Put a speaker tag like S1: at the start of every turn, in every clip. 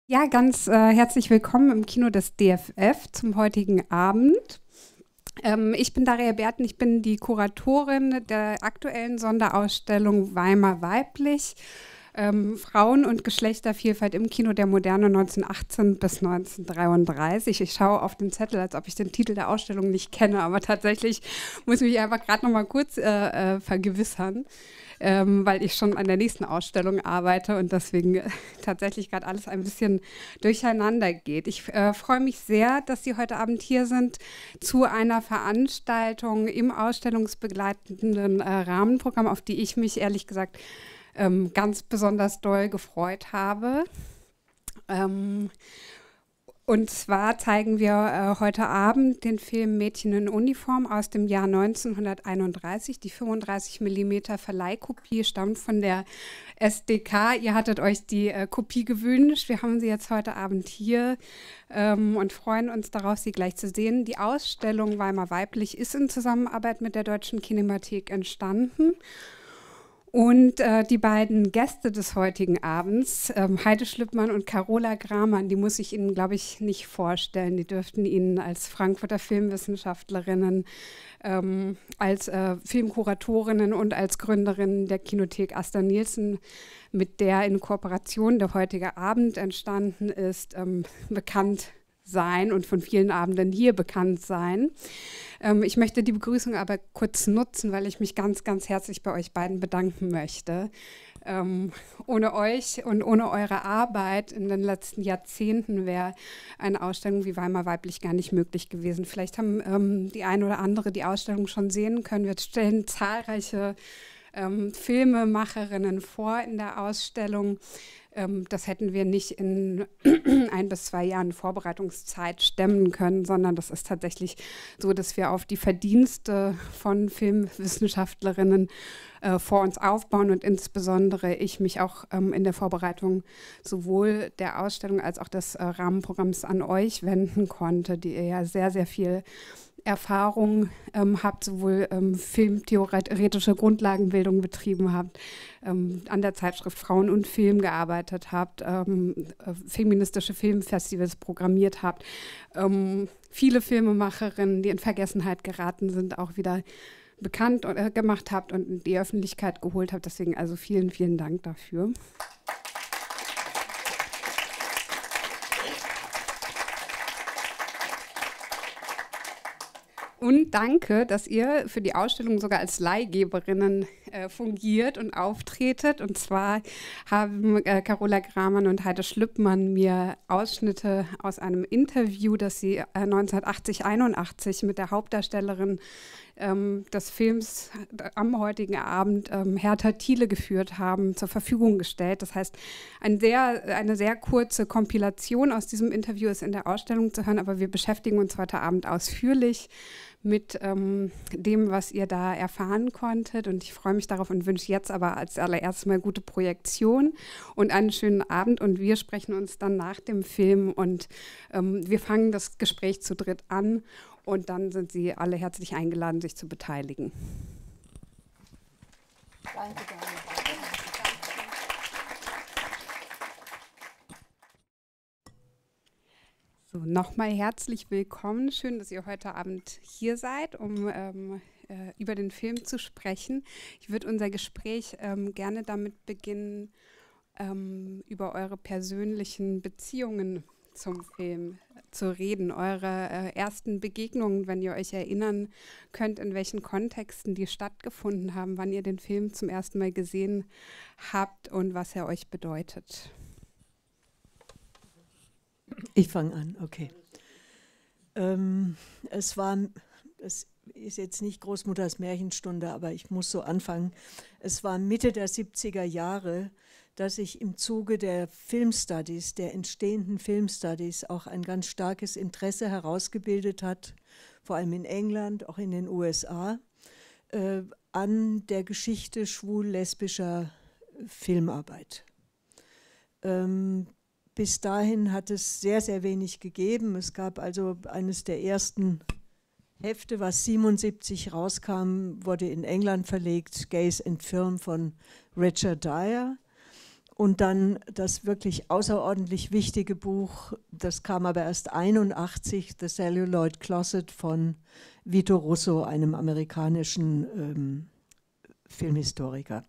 S1: Ja, ganz herzlich willkommen im Kino des DFF zum heutigen Abend. Ich bin Daria Berten, ich bin die Kuratorin der aktuellen Sonderausstellung Weimar Weiblich, Frauen- und Geschlechtervielfalt im Kino der Moderne 1918 bis 1933. Ich schaue auf den Zettel, als ob ich den Titel der Ausstellung nicht kenne, aber tatsächlich muss ich mich einfach gerade noch mal kurz vergewissern. Weil ich schon an der nächsten Ausstellung arbeite und deswegen tatsächlich gerade alles ein bisschen durcheinander geht. Ich freue mich sehr, dass Sie heute Abend hier sind zu einer Veranstaltung im ausstellungsbegleitenden Rahmenprogramm, auf die ich mich ehrlich gesagt ganz besonders doll gefreut habe. Und zwar zeigen wir heute Abend den Film Mädchen in Uniform aus dem Jahr 1931. Die 35 mm Verleihkopie stammt von der SDK. Ihr hattet euch die Kopie gewünscht. Wir haben sie jetzt heute Abend hier und freuen uns darauf, sie gleich zu sehen. Die Ausstellung Weimar Weiblich ist in Zusammenarbeit mit der Deutschen Kinemathek entstanden. Und die beiden Gäste des heutigen Abends, Heide Schlüppmann und Carola Gramann, die muss ich Ihnen, glaube ich, nicht vorstellen. Die dürften Ihnen als Frankfurter Filmwissenschaftlerinnen, als Filmkuratorinnen und als Gründerinnen der Kinothek Asta Nielsen, mit der in Kooperation der heutige Abend entstanden ist, bekannt sein und von vielen Abenden hier bekannt sein. Ich möchte die Begrüßung aber kurz nutzen, weil ich mich ganz, ganz herzlich bei euch beiden bedanken möchte. Ohne euch und ohne eure Arbeit in den letzten Jahrzehnten wäre eine Ausstellung wie Weimar Weiblich gar nicht möglich gewesen. Vielleicht haben die eine oder andere die Ausstellung schon sehen können. Wir stellen zahlreiche Filmemacherinnen vor in der Ausstellung. Das hätten wir nicht in 1 bis 2 Jahren Vorbereitungszeit stemmen können, sondern das ist tatsächlich so, dass wir auf die Verdienste von Filmwissenschaftlerinnen vor uns aufbauen und insbesondere ich mich auch in der Vorbereitung sowohl der Ausstellung als auch des Rahmenprogramms an euch wenden konnte, die ihr ja sehr, sehr viel Erfahrung habt, sowohl filmtheoretische Grundlagenbildung betrieben habt, an der Zeitschrift Frauen und Film gearbeitet habt, feministische Filmfestivals programmiert habt, viele Filmemacherinnen, die in Vergessenheit geraten sind, auch wieder bekannt gemacht habt und in die Öffentlichkeit geholt habt. Deswegen also vielen, vielen Dank dafür. Und danke, dass ihr für die Ausstellung sogar als Leihgeberinnen fungiert und auftretet. Und zwar haben Carola Gramann und Heide Schlüppmann mir Ausschnitte aus einem Interview, das sie 1980/81 mit der Hauptdarstellerin des Films am heutigen Abend, Hertha Thiele, geführt haben, zur Verfügung gestellt. Das heißt, eine sehr kurze Kompilation aus diesem Interview ist in der Ausstellung zu hören, aber wir beschäftigen uns heute Abend ausführlich mit dem, was ihr da erfahren konntet. Und ich freue mich darauf und wünsche jetzt aber als allererstes mal gute Projektion und einen schönen Abend. Und wir sprechen uns dann nach dem Film und wir fangen das Gespräch zu dritt an. Und dann sind Sie alle herzlich eingeladen, sich zu beteiligen. Danke, So, nochmal herzlich willkommen. Schön, dass ihr heute Abend hier seid, um über den Film zu sprechen. Ich würde unser Gespräch gerne damit beginnen, über eure persönlichen Beziehungen zum Film zu reden, eure ersten Begegnungen, wenn ihr euch erinnern könnt, in welchen Kontexten die stattgefunden haben, wann ihr den Film zum ersten Mal gesehen habt und was er euch bedeutet.
S2: Ich fange an, okay. Es ist jetzt nicht Großmutters Märchenstunde, aber ich muss so anfangen. Es war Mitte der 70er Jahre, dass ich im Zuge der Filmstudies, der entstehenden Filmstudies, auch ein ganz starkes Interesse herausgebildet hat, vor allem in England, auch in den USA, an der Geschichte schwul-lesbischer Filmarbeit. Bis dahin hat es sehr, sehr wenig gegeben. Es gab also eines der ersten Hefte, was 1977 rauskam, wurde in England verlegt, Gays and Film von Richard Dyer. Und dann das wirklich außerordentlich wichtige Buch, das kam aber erst 1981, The Celluloid Closet von Vito Russo, einem amerikanischen Filmhistoriker.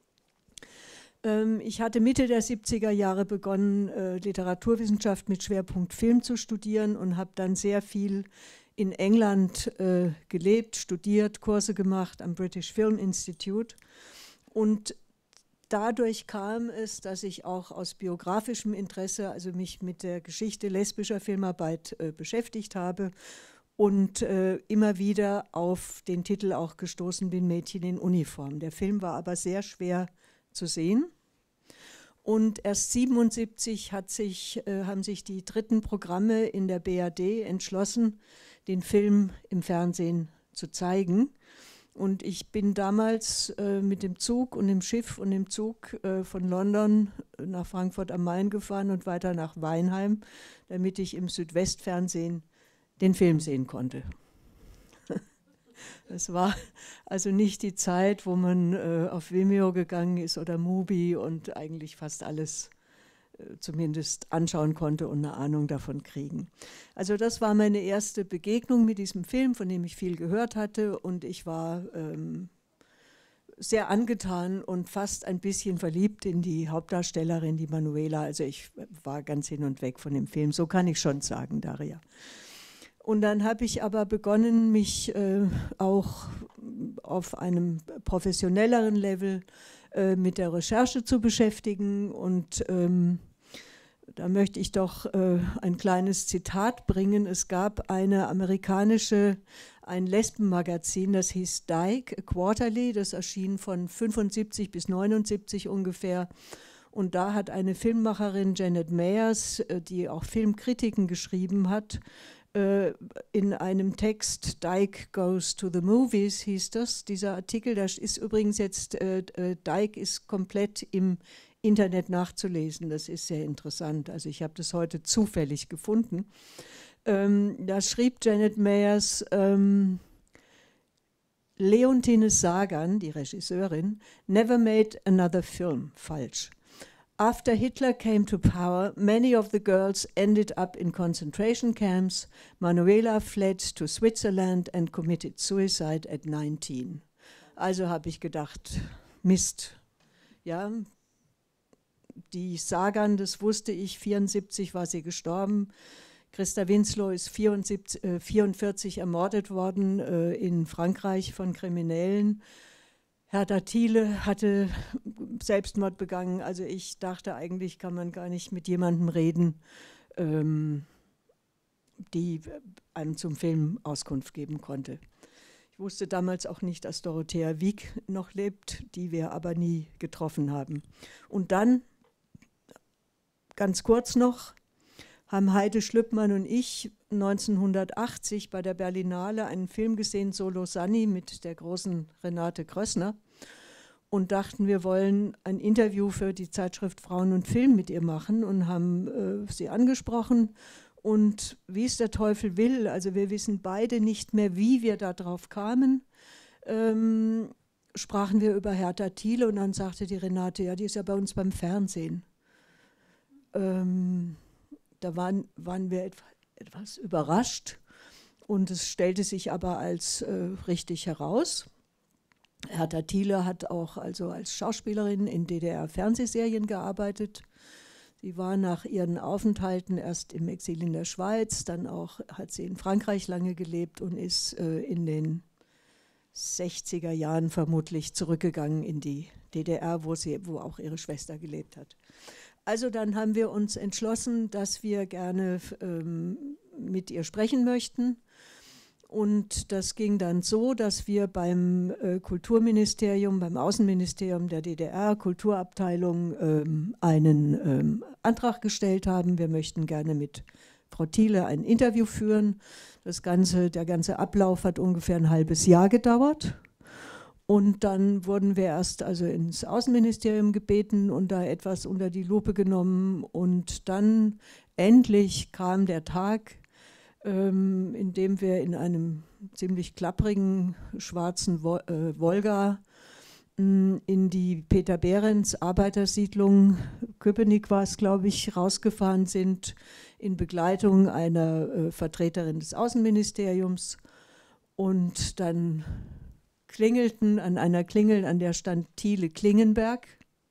S2: Ich hatte Mitte der 70er Jahre begonnen, Literaturwissenschaft mit Schwerpunkt Film zu studieren und habe dann sehr viel in England gelebt, studiert, Kurse gemacht am British Film Institute. Und dadurch kam es, dass ich auch aus biografischem Interesse, also mich mit der Geschichte lesbischer Filmarbeit beschäftigt habe und immer wieder auf den Titel auch gestoßen bin, Mädchen in Uniform. Der Film war aber sehr schwer zu sehen. Und erst 1977 haben sich die dritten Programme in der BRD entschlossen, den Film im Fernsehen zu zeigen. Und ich bin damals mit dem Zug und dem Schiff und dem Zug von London nach Frankfurt am Main gefahren und weiter nach Weinheim, damit ich im Südwestfernsehen den Film sehen konnte. Das war also nicht die Zeit, wo man auf Vimeo gegangen ist oder Mubi und eigentlich fast alles zumindest anschauen konnte und eine Ahnung davon kriegen. Also das war meine erste Begegnung mit diesem Film, von dem ich viel gehört hatte, und ich war sehr angetan und fast ein bisschen verliebt in die Hauptdarstellerin, die Manuela. Also ich war ganz hin und weg von dem Film, so kann ich schon sagen, Daria. Und dann habe ich aber begonnen, mich auch auf einem professionelleren Level mit der Recherche zu beschäftigen. Und da möchte ich doch ein kleines Zitat bringen. Es gab ein Lesbenmagazin, das hieß Dyke, a Quarterly, das erschien von 75 bis 79 ungefähr. Und da hat eine Filmmacherin, Janet Mayers, die auch Filmkritiken geschrieben hat, in einem Text, Dyke Goes to the Movies, hieß das, dieser Artikel, das ist übrigens jetzt, Dyke ist komplett im Internet nachzulesen, das ist sehr interessant, also ich habe das heute zufällig gefunden. Da schrieb Janet Mayers, Leontine Sagan, die Regisseurin, never made another film, falsch. After Hitler came to power, many of the girls ended up in concentration camps. Manuela fled to Switzerland and committed suicide at 19. Also habe ich gedacht, Mist. Ja, die Sagan, das wusste ich, 1974 war sie gestorben. Christa Winslow ist 1944 ermordet worden in Frankreich von Kriminellen. Hertha Thiele hatte Selbstmord begangen. Also ich dachte, eigentlich kann man gar nicht mit jemandem reden, die einem zum Film Auskunft geben konnte. Ich wusste damals auch nicht, dass Dorothea Wieck noch lebt, die wir aber nie getroffen haben. Und dann, ganz kurz noch, haben Heide Schlüppmann und ich 1980 bei der Berlinale einen Film gesehen, Solo Sunny, mit der großen Renate Krössner, und dachten, wir wollen ein Interview für die Zeitschrift Frauen und Film mit ihr machen und haben sie angesprochen. Und wie es der Teufel will, also wir wissen beide nicht mehr, wie wir da drauf kamen, sprachen wir über Hertha Thiele und dann sagte die Renate, ja, die ist ja bei uns beim Fernsehen. Da waren wir etwas überrascht und es stellte sich aber als richtig heraus. Hertha Thiele hat auch also als Schauspielerin in DDR-Fernsehserien gearbeitet. Sie war nach ihren Aufenthalten erst im Exil in der Schweiz, dann auch hat sie in Frankreich lange gelebt und ist in den 60er Jahren vermutlich zurückgegangen in die DDR, wo auch ihre Schwester gelebt hat. Also dann haben wir uns entschlossen, dass wir gerne mit ihr sprechen möchten. Und das ging dann so, dass wir beim Kulturministerium, beim Außenministerium der DDR, Kulturabteilung, einen Antrag gestellt haben. Wir möchten gerne mit Frau Thiele ein Interview führen. Der ganze Ablauf hat ungefähr ein halbes Jahr gedauert. Und dann wurden wir erst also ins Außenministerium gebeten und da etwas unter die Lupe genommen. Und dann endlich kam der Tag, in dem wir in einem ziemlich klapprigen schwarzen Volga in die Peter Behrens Arbeitersiedlung, Köpenick war es, glaube ich, rausgefahren sind, in Begleitung einer Vertreterin des Außenministeriums und dann klingelten an einer Klingel, an der stand Thiele Klingenberg.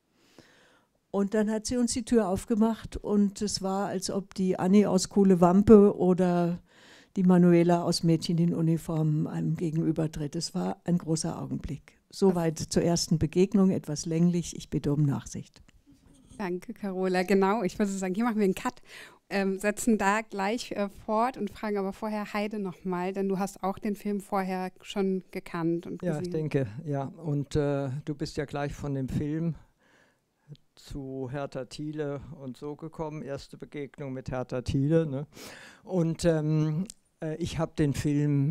S2: Und dann hat sie uns die Tür aufgemacht und es war, als ob die Annie aus Kuhle Wampe oder die Manuela aus Mädchen in Uniform einem gegenübertritt. Es war ein großer Augenblick. Soweit zur ersten Begegnung, etwas länglich. Ich bitte um Nachsicht.
S1: Danke, Carola. Genau, ich würde sagen, hier machen wir einen Cut, setzen da gleich fort und fragen aber vorher Heide nochmal, denn du hast auch den Film vorher schon gekannt und gesehen.
S3: Ja, ich denke, ja. Und du bist ja gleich von dem Film zu Hertha Thiele und so gekommen, erste Begegnung mit Hertha Thiele. Ne? Und ich habe bin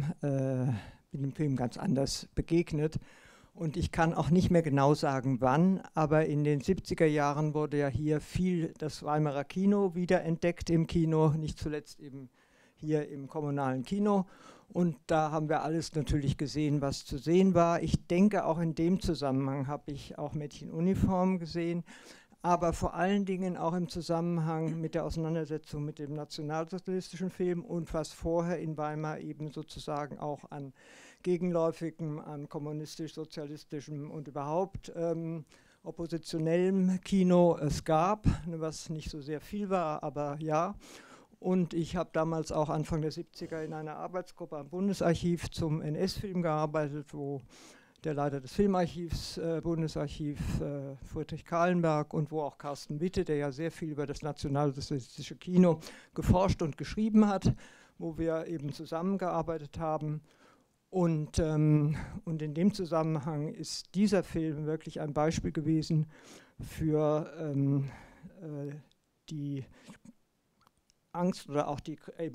S3: dem Film ganz anders begegnet. Und ich kann auch nicht mehr genau sagen, wann, aber in den 70er Jahren wurde ja hier viel das Weimarer Kino wiederentdeckt im Kino, nicht zuletzt eben hier im kommunalen Kino. Und da haben wir alles natürlich gesehen, was zu sehen war. Ich denke, auch in dem Zusammenhang habe ich auch Mädchen in Uniform gesehen, aber vor allen Dingen auch im Zusammenhang mit der Auseinandersetzung mit dem nationalsozialistischen Film und was vorher in Weimar eben sozusagen auch an gegenläufigem, an kommunistisch-sozialistischem und überhaupt oppositionellem Kino es gab, was nicht so sehr viel war, aber ja. Und ich habe damals auch Anfang der 70er in einer Arbeitsgruppe am Bundesarchiv zum NS-Film gearbeitet, wo der Leiter des Filmarchivs, Bundesarchiv, Friedrich Kahlenberg, und wo auch Carsten Witte, der ja sehr viel über das nationalsozialistische Kino geforscht und geschrieben hat, wo wir eben zusammengearbeitet haben. Und in dem Zusammenhang ist dieser Film wirklich ein Beispiel gewesen für die Angst oder auch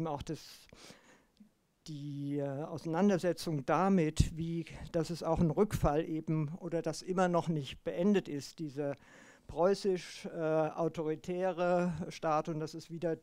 S3: die Auseinandersetzung damit, dass es auch ein Rückfall eben oder das immer noch nicht beendet ist, diese preußisch-autoritäre Staat, und das ist wieder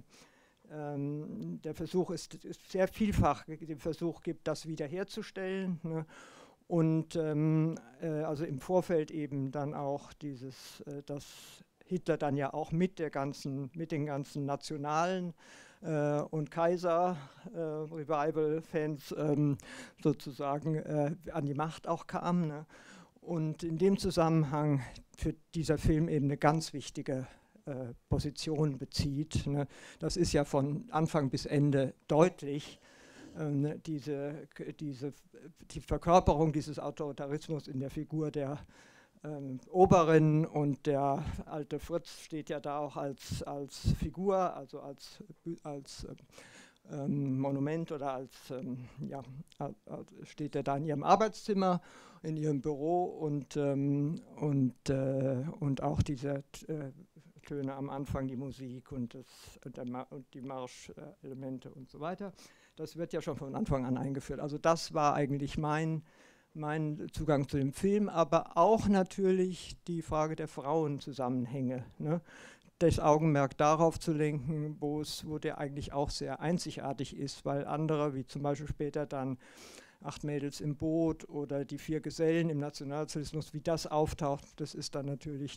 S3: der Versuch ist sehr vielfach, den Versuch gibt, das wiederherzustellen. Ne? Und also im Vorfeld eben dann auch dass Hitler dann ja auch mit den ganzen nationalen und Kaiser-Revival-Fans sozusagen an die Macht auch kam. Ne? Und in dem Zusammenhang für dieser Film eben eine ganz wichtige Position bezieht. Ne? Das ist ja von Anfang bis Ende deutlich. Die Verkörperung dieses Autoritarismus in der Figur der Oberin, und der alte Fritz steht ja da auch als Figur, also als Monument oder steht er da in ihrem Arbeitszimmer, in ihrem Büro, und auch diese Töne am Anfang, die Musik und die Marschelemente und so weiter. Das wird ja schon von Anfang an eingeführt. Also das war eigentlich mein Zugang zu dem Film, aber auch natürlich die Frage der Frauenzusammenhänge. Ne? Das Augenmerk darauf zu lenken, wo der eigentlich auch sehr einzigartig ist, weil andere, wie zum Beispiel später dann 8 Mädels im Boot oder die 4 Gesellen im Nationalsozialismus, wie das auftaucht, das ist dann natürlich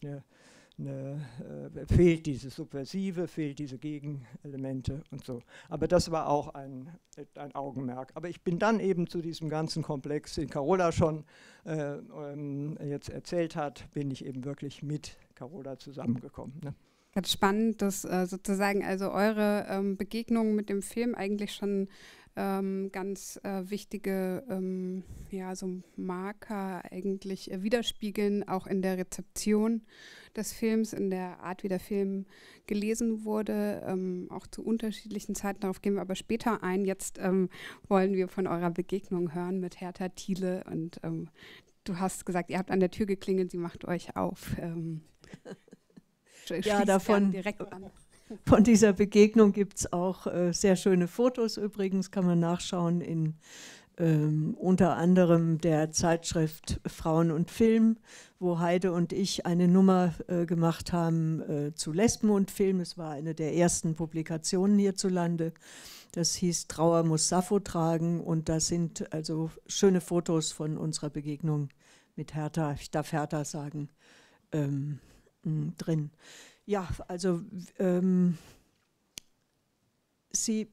S3: fehlt dieses Subversive, fehlt diese Gegenelemente und so. Aber das war auch ein Augenmerk. Aber ich bin dann eben zu diesem ganzen Komplex, den Carola schon jetzt erzählt hat, bin ich eben wirklich mit Carola zusammengekommen. Ne?
S1: Ganz spannend, dass sozusagen also eure Begegnungen mit dem Film eigentlich schon ganz wichtige so Marker eigentlich widerspiegeln, auch in der Rezeption des Films, in der Art, wie der Film gelesen wurde, auch zu unterschiedlichen Zeiten. Darauf gehen wir aber später ein. Jetzt wollen wir von eurer Begegnung hören mit Hertha Thiele, und du hast gesagt, ihr habt an der Tür geklingelt, sie macht euch auf.
S2: Ja, davon
S1: direkt an.
S2: Von dieser Begegnung gibt es auch sehr schöne Fotos übrigens, kann man nachschauen in unter anderem der Zeitschrift Frauen und Film, wo Heide und ich eine Nummer gemacht haben zu Lesben und Film. Es war eine der ersten Publikationen hierzulande. Das hieß Trauer muss Sappho tragen, und da sind also schöne Fotos von unserer Begegnung mit Hertha, ich darf Hertha sagen, drin. Ja, also sie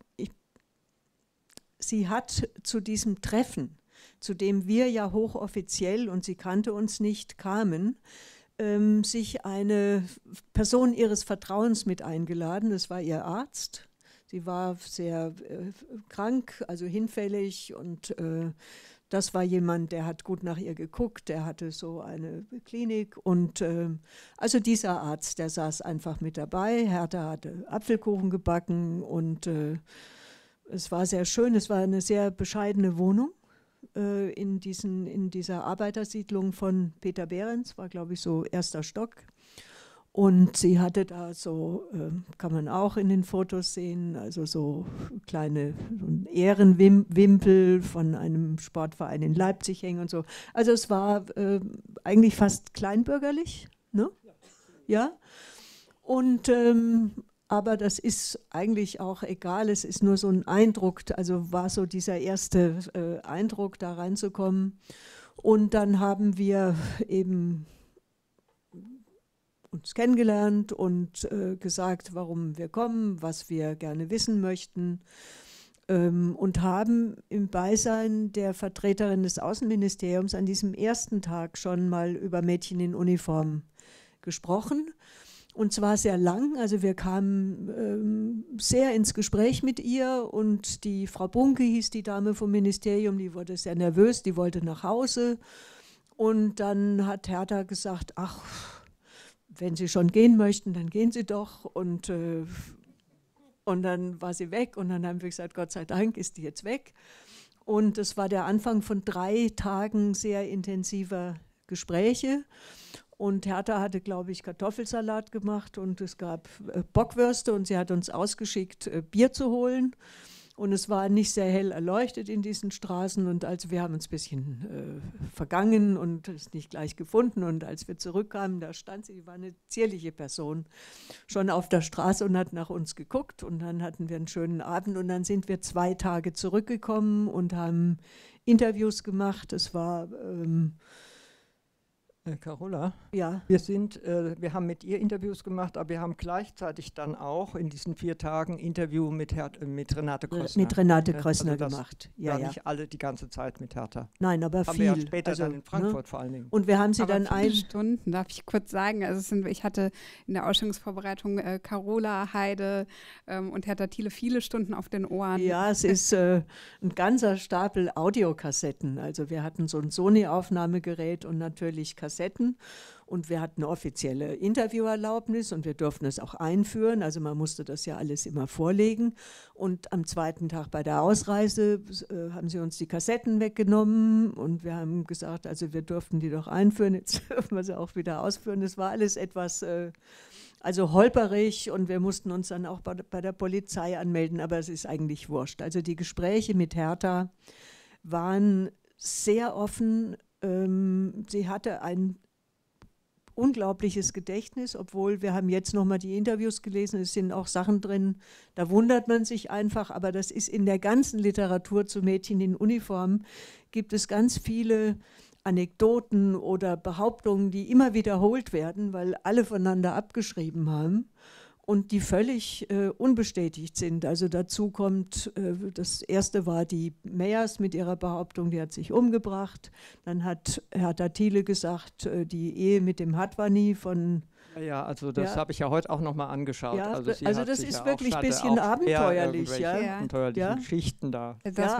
S2: hat zu diesem Treffen, zu dem wir ja hochoffiziell, und sie kannte uns nicht, kamen, sich eine Person ihres Vertrauens mit eingeladen. Das war ihr Arzt. Sie war sehr krank, also hinfällig, und das war jemand, der hat gut nach ihr geguckt, der hatte so eine Klinik, und also dieser Arzt, der saß einfach mit dabei. Hertha hatte Apfelkuchen gebacken, und es war sehr schön. Es war eine sehr bescheidene Wohnung in dieser Arbeitersiedlung von Peter Behrens, war glaube ich so 1. Stock. Und sie hatte da so, kann man auch in den Fotos sehen, also so kleine Ehrenwimpel von einem Sportverein in Leipzig hängen und so. Also es war eigentlich fast kleinbürgerlich, ne? Ja. Und aber das ist eigentlich auch egal, es ist nur so ein Eindruck, also war so dieser erste Eindruck, da reinzukommen. Und dann haben wir eben uns kennengelernt und gesagt, warum wir kommen, was wir gerne wissen möchten, und haben im Beisein der Vertreterin des Außenministeriums an diesem ersten Tag schon mal über Mädchen in Uniform gesprochen. Und zwar sehr lang, also wir kamen sehr ins Gespräch mit ihr, und die Frau Bunke hieß die Dame vom Ministerium, die wurde sehr nervös, die wollte nach Hause. Und dann hat Hertha gesagt, ach, wenn Sie schon gehen möchten, dann gehen Sie doch. Und dann war sie weg, und dann haben wir gesagt, Gott sei Dank ist die jetzt weg. Und es war der Anfang von 3 Tagen sehr intensiver Gespräche. Und Hertha hatte, glaube ich, Kartoffelsalat gemacht, und es gab Bockwürste, und sie hat uns ausgeschickt, Bier zu holen. Und es war nicht sehr hell erleuchtet in diesen Straßen, und also wir haben uns ein bisschen vergangen und es nicht gleich gefunden. Und als wir zurückkamen, da stand sie, die war eine zierliche Person, schon auf der Straße und hat nach uns geguckt. Und dann hatten wir einen schönen Abend, und dann sind wir 2 Tage zurückgekommen und haben Interviews gemacht. Es war
S3: Carola,
S2: ja.
S3: Wir haben mit ihr Interviews gemacht, aber wir haben gleichzeitig dann auch in diesen 4 Tagen Interview mit Renate Krössner.
S2: Mit Renate Krössner gemacht.
S3: Ja, nicht alle die ganze Zeit mit Hertha.
S2: Nein, aber
S3: haben
S2: viel.
S3: Wir ja später
S2: also,
S3: dann in Frankfurt vor allen Dingen.
S2: Und wir haben sie
S1: aber
S2: dann
S1: Stunden, darf ich kurz sagen. Also ich hatte in der Ausstellungsvorbereitung Carola, Heide und Hertha Thiele viele Stunden auf den Ohren.
S2: Ja, es ist ein ganzer Stapel Audiokassetten. Also wir hatten so ein Sony-Aufnahmegerät und natürlich Kassetten. Und wir hatten eine offizielle Interviewerlaubnis, und wir durften es auch einführen. Also man musste das ja alles immer vorlegen. Und am 2. Tag bei der Ausreise haben sie uns die Kassetten weggenommen, und wir haben gesagt, also wir durften die doch einführen, jetzt dürfen wir sie auch wieder ausführen. Das war alles etwas also holperig, und wir mussten uns dann auch bei der Polizei anmelden, aber es ist eigentlich wurscht. Also die Gespräche mit Hertha waren sehr offen. Sie hatte ein unglaubliches Gedächtnis, obwohl wir haben jetzt nochmal die Interviews gelesen, es sind auch Sachen drin, da wundert man sich einfach, aber das ist in der ganzen Literatur zu Mädchen in Uniform, gibt es ganz viele Anekdoten oder Behauptungen, die immer wiederholt werden, weil alle voneinander abgeschrieben haben und die völlig unbestätigt sind. Also dazu kommt, das erste war die Meyers mit ihrer Behauptung, die hat sich umgebracht. Dann hat Hertha Thiele gesagt, die Ehe mit dem Hadwani von...
S3: Ja, also das habe ich ja heute auch nochmal angeschaut.
S2: Ja,
S3: also
S2: das ist ja wirklich ein bisschen abenteuerlich.
S3: Abenteuerliche Geschichten da.
S1: Das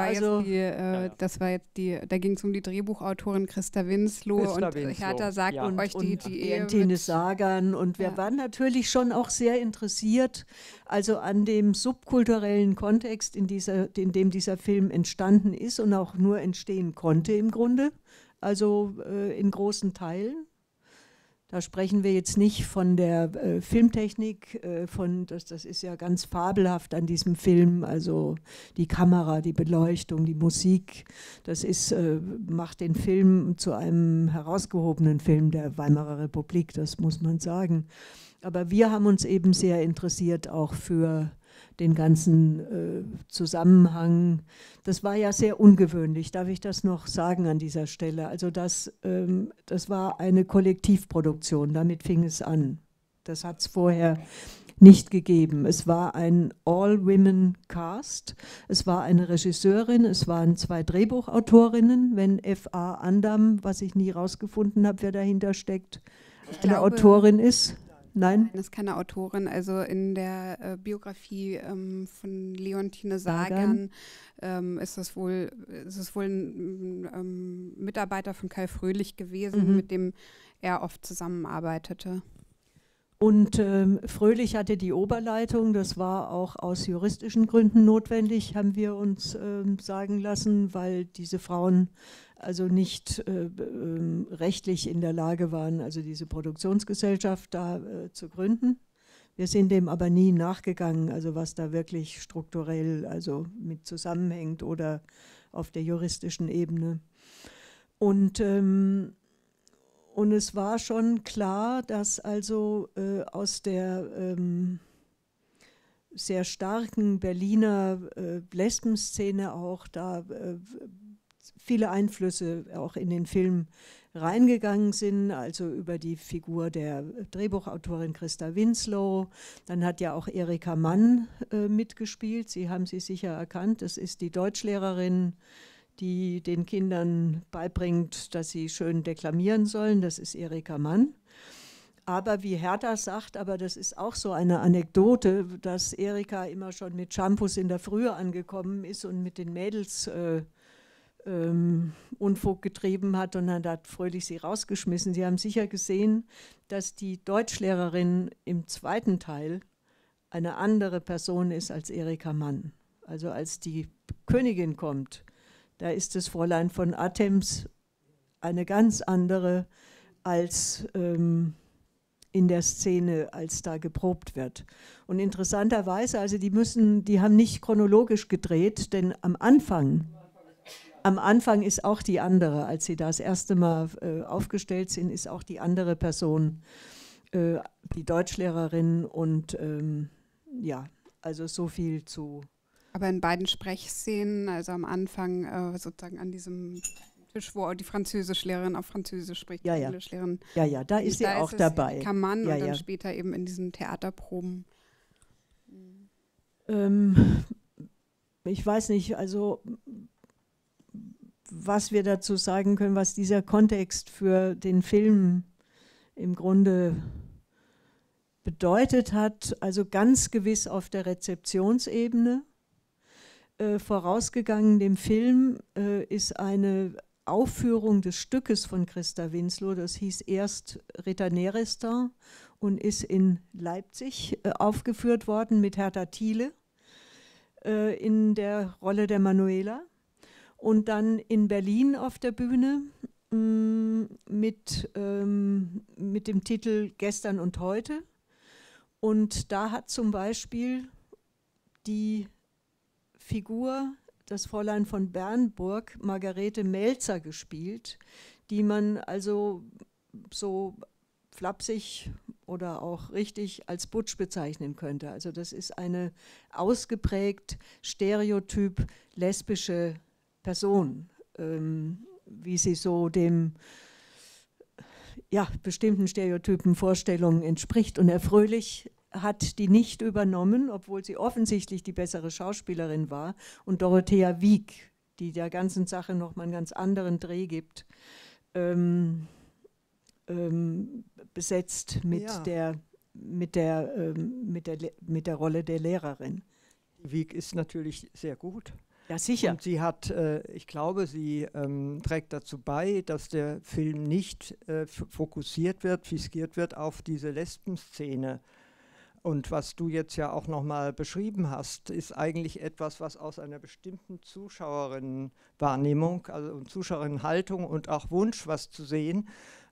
S1: war jetzt die, da ging es um die Drehbuchautorin Christa Winslow, und Hertha sagt euch die Ehe
S2: Tine Sagan, und wir waren natürlich schon auch sehr interessiert, also an dem subkulturellen Kontext, in dem dieser Film entstanden ist und auch nur entstehen konnte im Grunde, also in großen Teilen. Da sprechen wir jetzt nicht von der Filmtechnik, das ist ja ganz fabelhaft an diesem Film, also die Kamera, die Beleuchtung, die Musik, das macht den Film zu einem herausgehobenen Film der Weimarer Republik, das muss man sagen. Aber wir haben uns eben sehr interessiert auch für den ganzen Zusammenhang. Das war ja sehr ungewöhnlich, darf ich das noch sagen an dieser Stelle. Also das war eine Kollektivproduktion, damit fing es an. Das hat es vorher nicht gegeben. Es war ein All-Women-Cast, es war eine Regisseurin, es waren 2 Drehbuchautorinnen, wenn F.A. Andam, was ich nie rausgefunden habe, wer dahinter steckt, eine Autorin ist. Nein?
S1: Das ist keine Autorin. Also in der Biografie von Leontine Sagan ist es wohl ein Mitarbeiter von Kai Fröhlich gewesen, mit dem er oft zusammenarbeitete.
S2: Und Fröhlich hatte die Oberleitung, das war auch aus juristischen Gründen notwendig, haben wir uns sagen lassen, weil diese Frauen also nicht rechtlich in der Lage waren, also diese Produktionsgesellschaft da zu gründen. Wir sind dem aber nie nachgegangen, also was da wirklich strukturell also mit zusammenhängt oder auf der juristischen Ebene. Und es war schon klar, dass also aus der sehr starken Berliner Lesbenszene auch da viele Einflüsse auch in den Film reingegangen sind, also über die Figur der Drehbuchautorin Christa Winslow. Dann hat ja auch Erika Mann mitgespielt, Sie haben sie sicher erkannt, das ist die Deutschlehrerin, die den Kindern beibringt, dass sie schön deklamieren sollen, das ist Erika Mann. Aber wie Hertha sagt, aber das ist auch so eine Anekdote, dass Erika immer schon mit Shampoos in der Frühe angekommen ist und mit den Mädels Unfug getrieben hat und dann hat Fröhlich sie rausgeschmissen. Sie haben sicher gesehen, dass die Deutschlehrerin im zweiten Teil eine andere Person ist als Erika Mann. Also als die Königin kommt, da ist das Fräulein von Attems eine ganz andere als in der Szene, als da geprobt wird. Und interessanterweise, also die haben nicht chronologisch gedreht, denn am Anfang ist auch die andere, als sie das erste Mal aufgestellt sind, ist auch die andere Person, die Deutschlehrerin und ja, also so viel zu.
S1: Aber in beiden Sprechszenen, also am Anfang sozusagen an diesem Tisch, wo die Französischlehrerin auf Französisch spricht, die Englischlehrerin.
S2: Ja, da ist sie auch dabei.
S1: Kann man und dann später eben in diesen Theaterproben.
S2: Ich weiß nicht, also was wir dazu sagen können, was dieser Kontext für den Film im Grunde bedeutet hat, also ganz gewiss auf der Rezeptionsebene. Vorausgegangen dem Film ist eine Aufführung des Stückes von Christa Winslow, das hieß erst Ritter Nerestar und ist in Leipzig aufgeführt worden mit Hertha Thiele in der Rolle der Manuela und dann in Berlin auf der Bühne mit dem Titel Gestern und heute. Und da hat zum Beispiel die Figur, das Fräulein von Bernburg, Margarete Melzer gespielt, die man also so flapsig oder auch richtig als Butch bezeichnen könnte. Also das ist eine ausgeprägt stereotyp lesbische Person, wie sie so dem bestimmten Stereotypen Vorstellungen entspricht. Und Herr Fröhlich hat die nicht übernommen, obwohl sie offensichtlich die bessere Schauspielerin war. Und Dorothea Wieck, die der ganzen Sache nochmal einen ganz anderen Dreh gibt, besetzt mit der Rolle der Lehrerin.
S3: Wieck ist natürlich sehr gut.
S2: Ja, sicher.
S3: Und sie hat, ich glaube, sie trägt dazu bei, dass der Film nicht fiskiert wird auf diese Lesbenszene. Und was du jetzt ja auch nochmal beschrieben hast, ist eigentlich etwas, was aus einer bestimmten Zuschauerinnenwahrnehmung, also Zuschauerinnenhaltung und auch Wunsch, was zu sehen,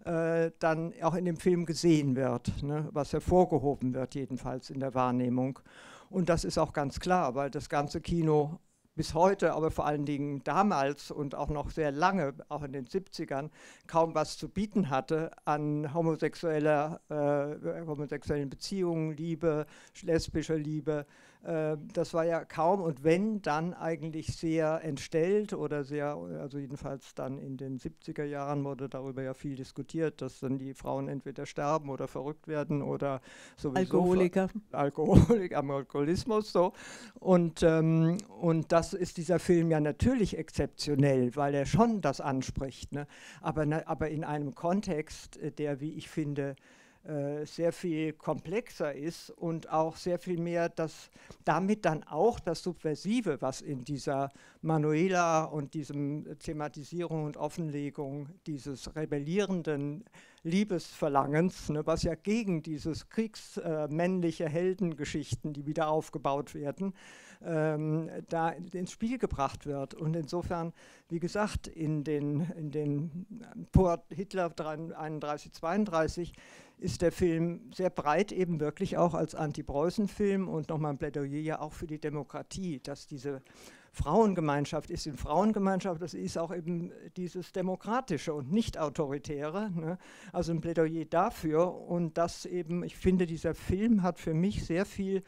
S3: dann auch in dem Film gesehen wird, ne, was hervorgehoben wird, jedenfalls in der Wahrnehmung. Und das ist auch ganz klar, weil das ganze Kino bis heute, aber vor allen Dingen damals und auch noch sehr lange, auch in den 70ern, kaum was zu bieten hatte an homosexuellen Beziehungen, Liebe, lesbischer Liebe. Das war ja kaum, und wenn, dann eigentlich sehr entstellt oder sehr, also jedenfalls dann in den 70er Jahren wurde darüber ja viel diskutiert, dass dann die Frauen entweder sterben oder verrückt werden oder sowieso Alkoholismus so. Und das ist dieser Film ja natürlich exzeptionell, weil er schon das anspricht, ne? Aber in einem Kontext, der, wie ich finde, sehr viel komplexer ist und auch sehr viel mehr damit dann auch das Subversive, was in dieser Manuela und diesem Thematisierung und Offenlegung dieses rebellierenden Liebesverlangens, ne, was ja gegen dieses kriegsmännliche Heldengeschichten, die wieder aufgebaut werden, da ins Spiel gebracht wird. Und insofern, wie gesagt, in den vor Hitler 31, 32 ist der Film sehr breit eben wirklich auch als Anti-Preußen-Film und nochmal ein Plädoyer ja auch für die Demokratie, dass diese Frauengemeinschaft ist in Frauengemeinschaft, das ist auch eben dieses Demokratische und nicht Autoritäre, ne? Also ein Plädoyer dafür, und das eben, ich finde, dieser Film hat für mich sehr viel,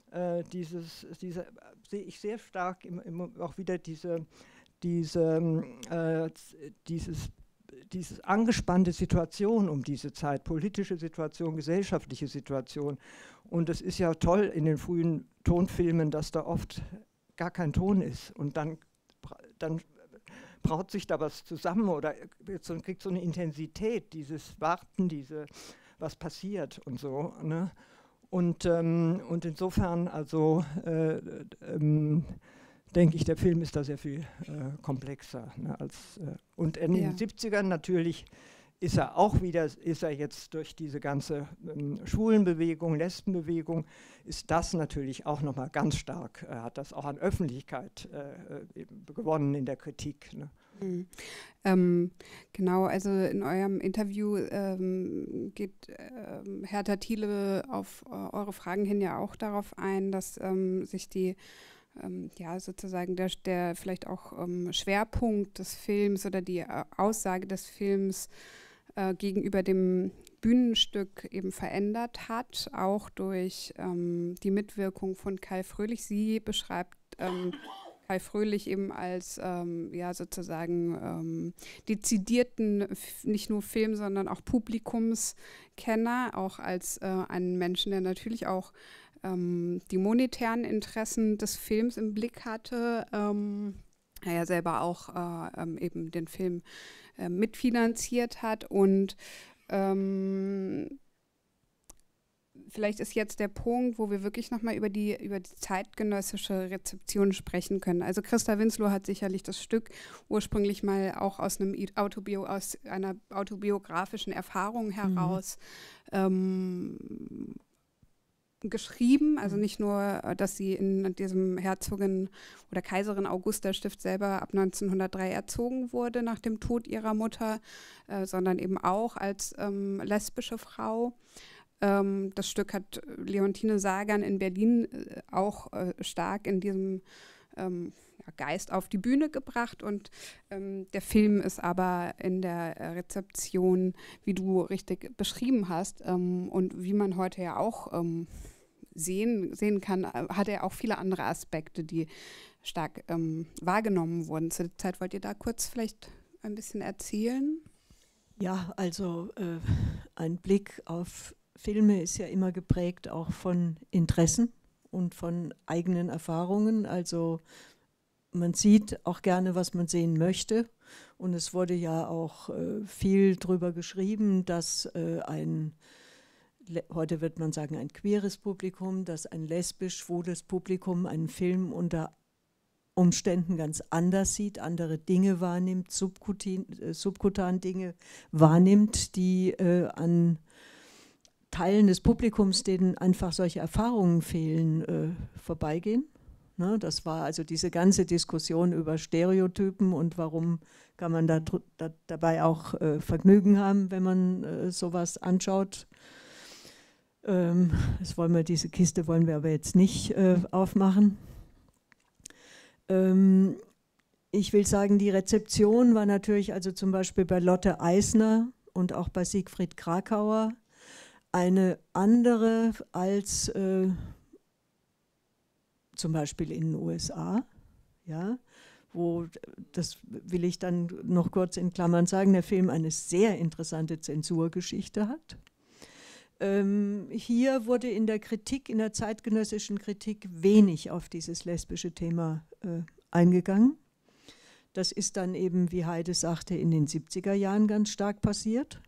S3: sehe ich sehr stark auch wieder diese angespannte Situation um diese Zeit, politische Situation, gesellschaftliche Situation. Und es ist ja toll in den frühen Tonfilmen, dass da oft gar kein Ton ist. Und dann braut sich da was zusammen oder kriegt so eine Intensität, dieses Warten, was passiert und so, ne? Und insofern, also denke ich, der Film ist da sehr viel komplexer, ne, und in den 70ern natürlich ist er jetzt durch diese ganze Schwulenbewegung, Lesbenbewegung, ist das natürlich auch nochmal ganz stark, hat das auch an Öffentlichkeit gewonnen in der Kritik, ne?
S1: Genau, also in eurem Interview geht Hertha Thiele auf eure Fragen hin ja auch darauf ein, dass sich die sozusagen der vielleicht auch Schwerpunkt des Films oder die Aussage des Films gegenüber dem Bühnenstück eben verändert hat, auch durch die Mitwirkung von Kai Fröhlich. Sie beschreibt Kai Fröhlich eben als sozusagen dezidierten, nicht nur Film, sondern auch Publikumskenner, auch als einen Menschen, der natürlich auch die monetären Interessen des Films im Blick hatte. Er ja selber auch eben den Film mitfinanziert hat, und vielleicht ist jetzt der Punkt, wo wir wirklich nochmal über die zeitgenössische Rezeption sprechen können. Also Christa Winslow hat sicherlich das Stück ursprünglich mal auch aus einer autobiografischen Erfahrung heraus geschrieben, also nicht nur, dass sie in diesem Herzogin oder Kaiserin Augusta Stift selber ab 1903 erzogen wurde nach dem Tod ihrer Mutter, sondern eben auch als lesbische Frau. Das Stück hat Leontine Sagan in Berlin auch stark in diesem Geist auf die Bühne gebracht, und der Film ist aber in der Rezeption, wie du richtig beschrieben hast, und wie man heute ja auch sehen kann, hat er auch viele andere Aspekte, die stark wahrgenommen wurden. Zu der Zeit wollt ihr da kurz vielleicht ein bisschen erzählen?
S2: Ja, also ein Blick auf Filme ist ja immer geprägt auch von Interessen und von eigenen Erfahrungen. Also man sieht auch gerne, was man sehen möchte. Und es wurde ja auch viel darüber geschrieben, dass heute wird man sagen, ein queeres Publikum, dass ein lesbisch-schwules Publikum einen Film unter Umständen ganz anders sieht, andere Dinge wahrnimmt, subkutan Dinge wahrnimmt, die an Teilen des Publikums, denen einfach solche Erfahrungen fehlen, vorbeigehen. Ne? Das war also diese ganze Diskussion über Stereotypen und warum kann man dabei auch Vergnügen haben, wenn man sowas anschaut. Diese Kiste wollen wir aber jetzt nicht aufmachen. Ich will sagen, die Rezeption war natürlich also zum Beispiel bei Lotte Eisner und auch bei Siegfried Krakauer eine andere als zum Beispiel in den USA, ja, wo, das will ich dann noch kurz in Klammern sagen, der Film eine sehr interessante Zensurgeschichte hat. Hier wurde in der Kritik, in der zeitgenössischen Kritik, wenig auf dieses lesbische Thema eingegangen. Das ist dann eben, wie Heide sagte, in den 70er Jahren ganz stark passiert.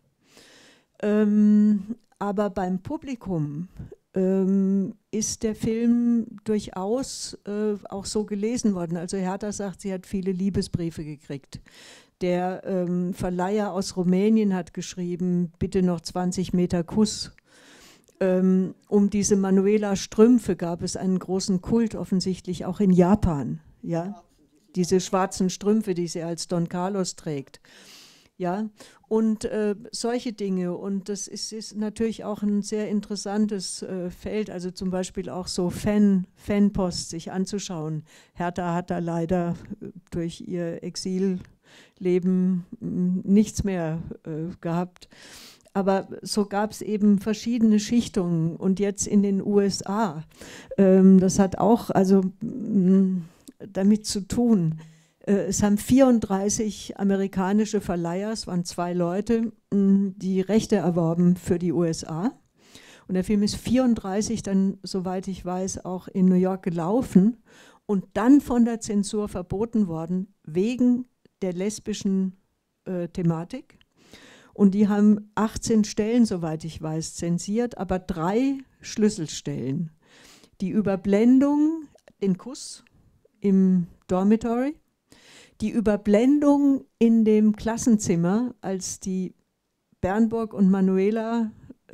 S2: Aber beim Publikum ist der Film durchaus auch so gelesen worden. Also Hertha sagt, sie hat viele Liebesbriefe gekriegt. Der Verleiher aus Rumänien hat geschrieben, bitte noch 20 Meter Kuss. Um diese Manuela Strümpfe gab es einen großen Kult, offensichtlich auch in Japan. Ja? Diese schwarzen Strümpfe, die sie als Don Carlos trägt. Ja? Und solche Dinge. Und das ist natürlich auch ein sehr interessantes Feld, also zum Beispiel auch so Fanpost sich anzuschauen. Hertha hat da leider durch ihr Exilleben nichts mehr gehabt. Aber so gab es eben verschiedene Schichtungen. Und jetzt in den USA, das hat auch also damit zu tun. Es haben 34 amerikanische Verleiher, es waren 2 Leute, die Rechte erworben für die USA. Und der Film ist 34 dann, soweit ich weiß, auch in New York gelaufen und dann von der Zensur verboten worden, wegen der lesbischen Thematik. Und die haben 18 Stellen, soweit ich weiß, zensiert, aber 3 Schlüsselstellen. Die Überblendung, den Kuss im Dormitory, die Überblendung in dem Klassenzimmer, als die Bernburg und Manuela,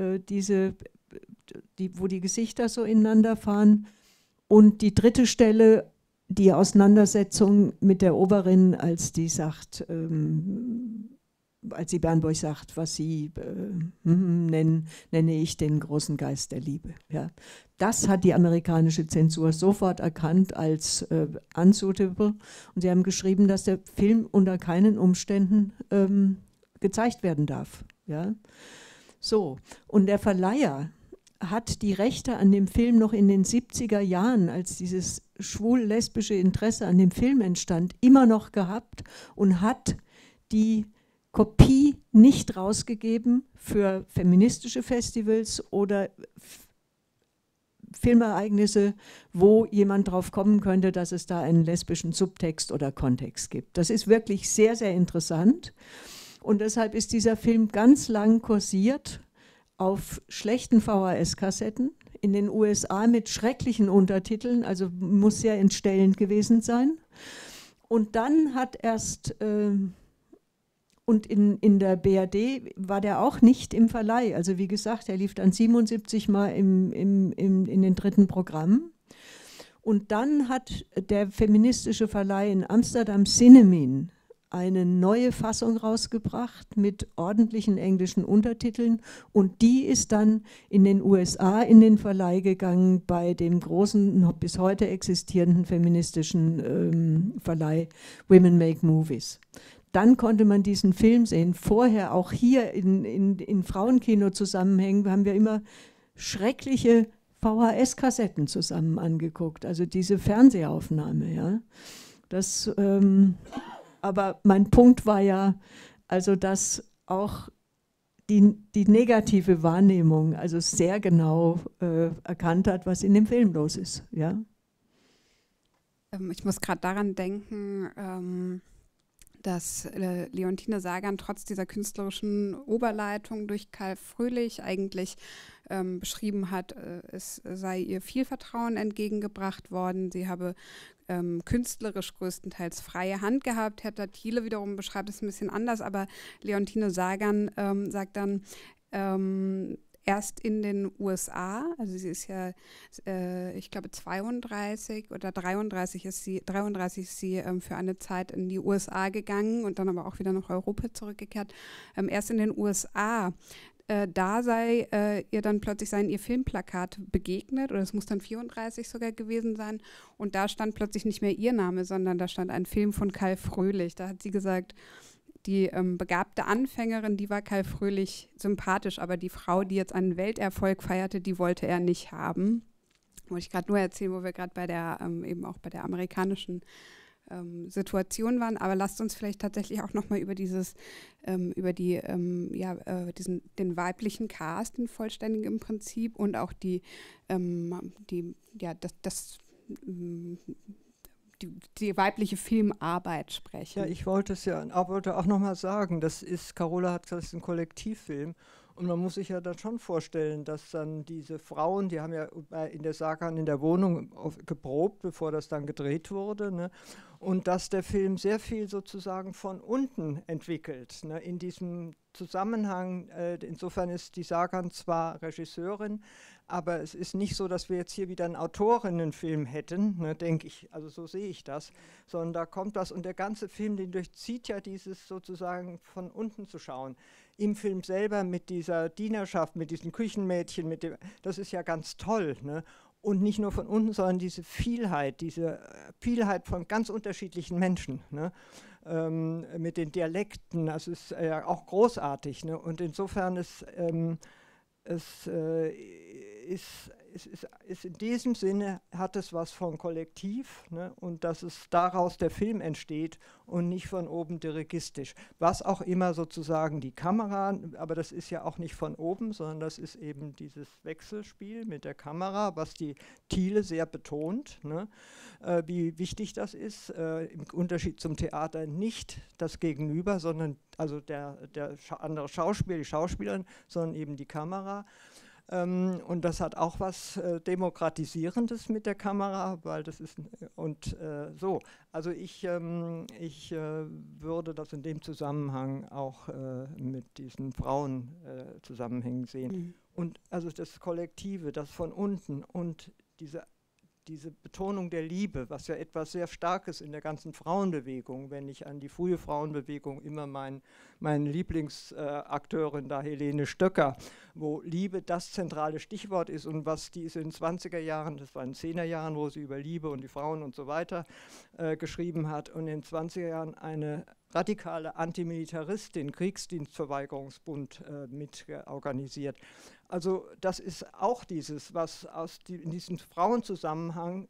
S2: wo die Gesichter so ineinander fahren, und die 3. Stelle, die Auseinandersetzung mit der Oberin, als die sagt, als die Bernburg sagt, was sie nenne ich den großen Geist der Liebe. Ja. Das hat die amerikanische Zensur sofort erkannt als unsuitable. Und sie haben geschrieben, dass der Film unter keinen Umständen gezeigt werden darf. Ja. So, und der Verleiher hat die Rechte an dem Film noch in den 70er Jahren, als dieses schwul-lesbische Interesse an dem Film entstand, immer noch gehabt und hat die Kopie nicht rausgegeben für feministische Festivals oder Filmereignisse, wo jemand drauf kommen könnte, dass es da einen lesbischen Subtext oder Kontext gibt. Das ist wirklich sehr, sehr interessant. Und deshalb ist dieser Film ganz lang kursiert auf schlechten VHS-Kassetten, in den USA mit schrecklichen Untertiteln, also muss sehr entstellend gewesen sein. Und dann hat erst... Und in der BRD war der auch nicht im Verleih. Also wie gesagt, er lief dann 77 Mal in den 3. Programmen. Und dann hat der feministische Verleih in Amsterdam Cinemin eine neue Fassung rausgebracht mit ordentlichen englischen Untertiteln. Und die ist dann in den USA in den Verleih gegangen bei dem großen, noch bis heute existierenden feministischen Verleih Women Make Movies. Dann konnte man diesen Film sehen. Vorher auch hier in Frauenkino-Zusammenhängen haben wir immer schreckliche VHS-Kassetten zusammen angeguckt, also diese Fernsehaufnahme. Ja. Aber mein Punkt war ja, also dass auch die negative Wahrnehmung also sehr genau erkannt hat, was in dem Film los ist. Ja.
S1: Ich muss gerade daran denken, dass Leontine Sagan trotz dieser künstlerischen Oberleitung durch Karl Fröhlich eigentlich beschrieben hat, es sei ihr viel Vertrauen entgegengebracht worden. Sie habe künstlerisch größtenteils freie Hand gehabt. Hertha Thiele wiederum beschreibt es ein bisschen anders, aber Leontine Sagan sagt dann, erst in den USA, also sie ist ja, ich glaube 32 oder 33 ist sie für eine Zeit in die USA gegangen und dann aber auch wieder nach Europa zurückgekehrt. Erst in den USA, da seien ihr Filmplakat begegnet, oder es muss dann 34 sogar gewesen sein, und da stand plötzlich nicht mehr ihr Name, sondern da stand ein Film von Kai Fröhlich. Da hat sie gesagt, die begabte Anfängerin, die war Kai Fröhlich sympathisch, aber die Frau, die jetzt einen Welterfolg feierte, die wollte er nicht haben. Wollte ich gerade nur erzählen, wo wir gerade bei der, eben auch bei der amerikanischen Situation waren. Aber lasst uns vielleicht tatsächlich auch nochmal über den weiblichen Cast, den vollständigen im Prinzip, und auch die weibliche Filmarbeit sprechen.
S3: Ja, ich wollte auch nochmal sagen, Carola hat gesagt, das ist ein Kollektivfilm, und man muss sich ja dann schon vorstellen, dass dann diese Frauen, die haben ja in der Sagan in der Wohnung geprobt, bevor das dann gedreht wurde, ne? Und dass der Film sehr viel sozusagen von unten entwickelt, ne? In diesem Zusammenhang, insofern ist die Sagan zwar Regisseurin, aber es ist nicht so, dass wir jetzt hier wieder einen Autorinnenfilm hätten, ne, denke ich, also so sehe ich das, sondern da kommt was, und der ganze Film, den durchzieht ja dieses sozusagen von unten zu schauen. Im Film selber mit dieser Dienerschaft, mit diesen Küchenmädchen, das ist ja ganz toll, ne? Und nicht nur von unten, sondern diese Vielheit von ganz unterschiedlichen Menschen, ne? Mit den Dialekten, das ist ja auch großartig, ne? Und insofern ist in diesem Sinne hat es was von Kollektiv, ne? Und dass es daraus der Film entsteht und nicht von oben dirigistisch. Was auch immer sozusagen die Kamera, aber das ist ja auch nicht von oben, sondern das ist eben dieses Wechselspiel mit der Kamera, was die Thiele sehr betont, ne? Wie wichtig das ist, im Unterschied zum Theater nicht das Gegenüber, sondern also der andere Schauspieler, die Schauspielerin, sondern eben die Kamera. Und das hat auch was Demokratisierendes mit der Kamera, weil das ist so. Also ich würde das in dem Zusammenhang auch mit diesen Frauenzusammenhängen sehen. Mhm. Und also das Kollektive, das von unten und diese Betonung der Liebe, was ja etwas sehr Starkes in der ganzen Frauenbewegung, wenn ich an die frühe Frauenbewegung immer meine Lieblingsakteurin da, Helene Stöcker, wo Liebe das zentrale Stichwort ist, und was die ist in den 20er Jahren, das war in den 10er Jahren, wo sie über Liebe und die Frauen und so weiter geschrieben hat, und in den 20er Jahren eine radikale Antimilitaristin, Kriegsdienstverweigerungsbund mit organisiert. Also das ist auch dieses, was in diesem Frauenzusammenhang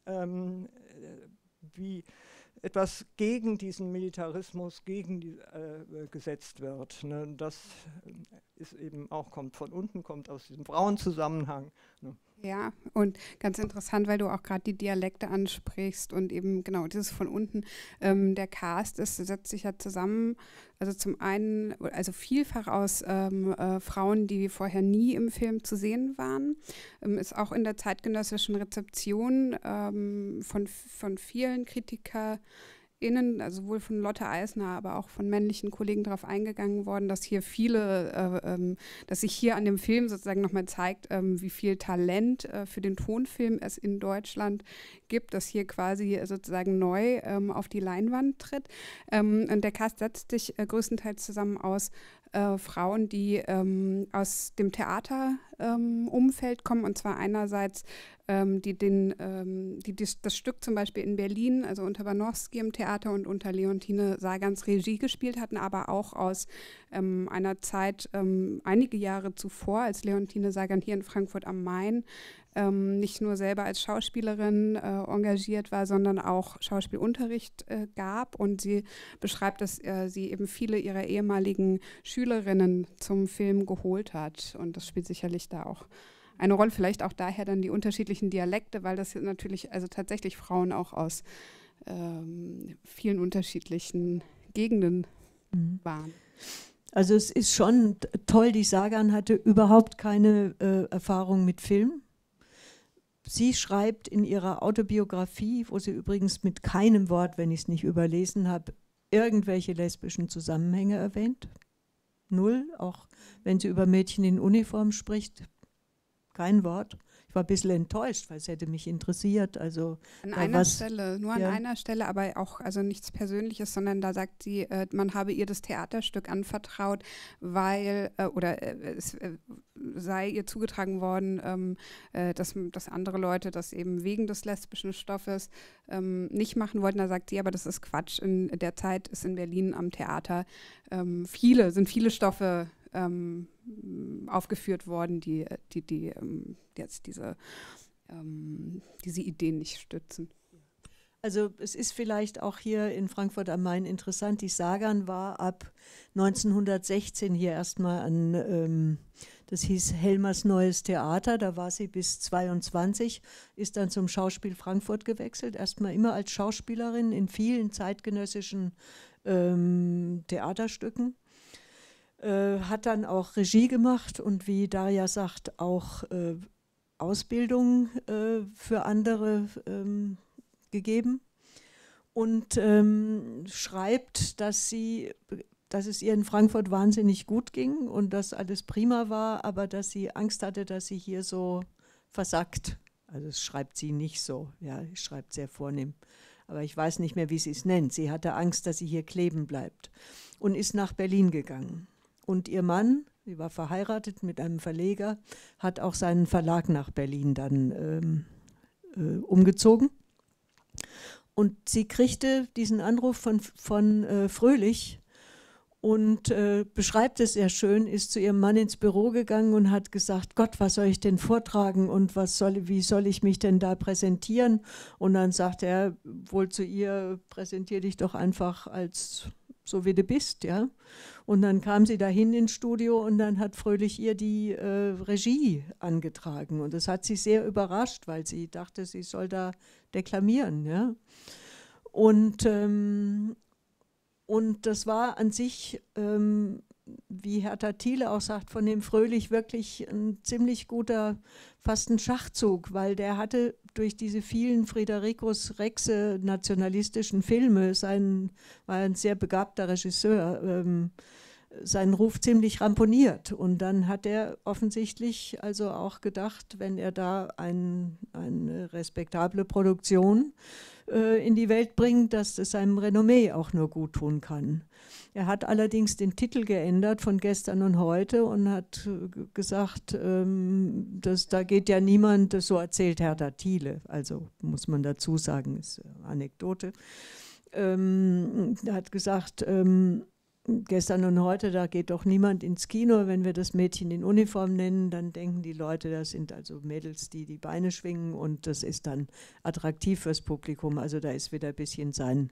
S3: wie etwas gegen diesen Militarismus gesetzt wird. Ne? Das ist eben auch, kommt von unten, kommt aus diesem Frauenzusammenhang. Ne?
S1: Ja, und ganz interessant, weil du auch gerade die Dialekte ansprichst und eben genau dieses von unten. Der Cast setzt sich ja zusammen, also zum einen, also vielfach aus Frauen, die vorher nie im Film zu sehen waren. Ist auch in der zeitgenössischen Rezeption von vielen KritikerInnen, also sowohl von Lotte Eisner, aber auch von männlichen Kollegen darauf eingegangen worden, dass hier dass sich hier an dem Film sozusagen nochmal zeigt, wie viel Talent für den Tonfilm es in Deutschland gibt, das hier quasi sozusagen neu auf die Leinwand tritt. Und der Cast setzt sich größtenteils zusammen aus Frauen, die aus dem Theaterumfeld kommen, und zwar einerseits die das Stück zum Beispiel in Berlin, also unter Banowski im Theater und unter Leontine Sagans Regie gespielt hatten, aber auch aus einer Zeit einige Jahre zuvor, als Leontine Sagan hier in Frankfurt am Main nicht nur selber als Schauspielerin engagiert war, sondern auch Schauspielunterricht gab. Und sie beschreibt, dass sie eben viele ihrer ehemaligen Schülerinnen zum Film geholt hat. Und das spielt sicherlich da auch eine Rolle. Vielleicht auch daher dann die unterschiedlichen Dialekte, weil das natürlich also tatsächlich Frauen auch aus vielen unterschiedlichen Gegenden waren.
S2: Also es ist schon toll, die Sagan hatte überhaupt keine Erfahrung mit Film. Sie schreibt in ihrer Autobiografie, wo sie übrigens mit keinem Wort, wenn ich es nicht überlesen habe, irgendwelche lesbischen Zusammenhänge erwähnt. null, auch wenn sie über Mädchen in Uniform spricht, kein Wort. Ich war ein bisschen enttäuscht, weil es hätte mich interessiert. Also
S1: an einer Stelle, nur an einer Stelle, aber auch also nichts Persönliches, sondern da sagt sie, man habe ihr das Theaterstück anvertraut, weil, es sei ihr zugetragen worden, dass andere Leute das eben wegen des lesbischen Stoffes nicht machen wollten. Da sagt sie, aber das ist Quatsch. In der Zeit ist in Berlin am Theater viele Stoffe aufgeführt worden, die jetzt diese Ideen nicht stützen.
S2: Also es ist vielleicht auch hier in Frankfurt am Main interessant, die Sagan war ab 1916 hier erstmal an, das hieß Helmers Neues Theater, da war sie bis 22, ist dann zum Schauspiel Frankfurt gewechselt, erstmal immer als Schauspielerin in vielen zeitgenössischen Theaterstücken. Hat dann auch Regie gemacht und wie Darja sagt, auch Ausbildung für andere gegeben und schreibt, dass es ihr in Frankfurt wahnsinnig gut ging und dass alles prima war, aber dass sie Angst hatte, dass sie hier so versackt. Also das schreibt sie nicht so, ja, sie schreibt sehr vornehm. Aber ich weiß nicht mehr, wie sie es nennt. Sie hatte Angst, dass sie hier kleben bleibt und ist nach Berlin gegangen. Und ihr Mann, sie war verheiratet mit einem Verleger, hat auch seinen Verlag nach Berlin dann umgezogen. Und sie kriegte diesen Anruf von Fröhlich und beschreibt es sehr schön, ist zu ihrem Mann ins Büro gegangen und hat gesagt, Gott, was soll ich denn vortragen und wie soll ich mich denn da präsentieren? Und dann sagt er wohl zu ihr, präsentier dich doch einfach als so wie du bist, ja. Und dann kam sie dahin ins Studio und dann hat Fröhlich ihr die Regie angetragen. Und das hat sie sehr überrascht, weil sie dachte, sie soll da deklamieren, ja. Und das war an sich, wie Hertha Thiele auch sagt, von dem Fröhlich wirklich ein ziemlich guter, fast ein Schachzug, weil der hatte durch diese vielen Fridericus Rexe nationalistischen Filme, war ein sehr begabter Regisseur, seinen Ruf ziemlich ramponiert. Und dann hat er offensichtlich also auch gedacht, wenn er da eine respektable Produktion in die Welt bringt, dass es seinem Renommee auch nur gut tun kann. Er hat allerdings den Titel geändert von Gestern und Heute und hat gesagt, da geht ja niemand, so erzählt Hertha Thiele, also muss man dazu sagen, ist Anekdote. Er hat gesagt, Gestern und Heute, da geht doch niemand ins Kino. Wenn wir das Mädchen in Uniform nennen, dann denken die Leute, das sind also Mädels, die die Beine schwingen und das ist dann attraktiv fürs Publikum. Also da ist wieder ein bisschen seine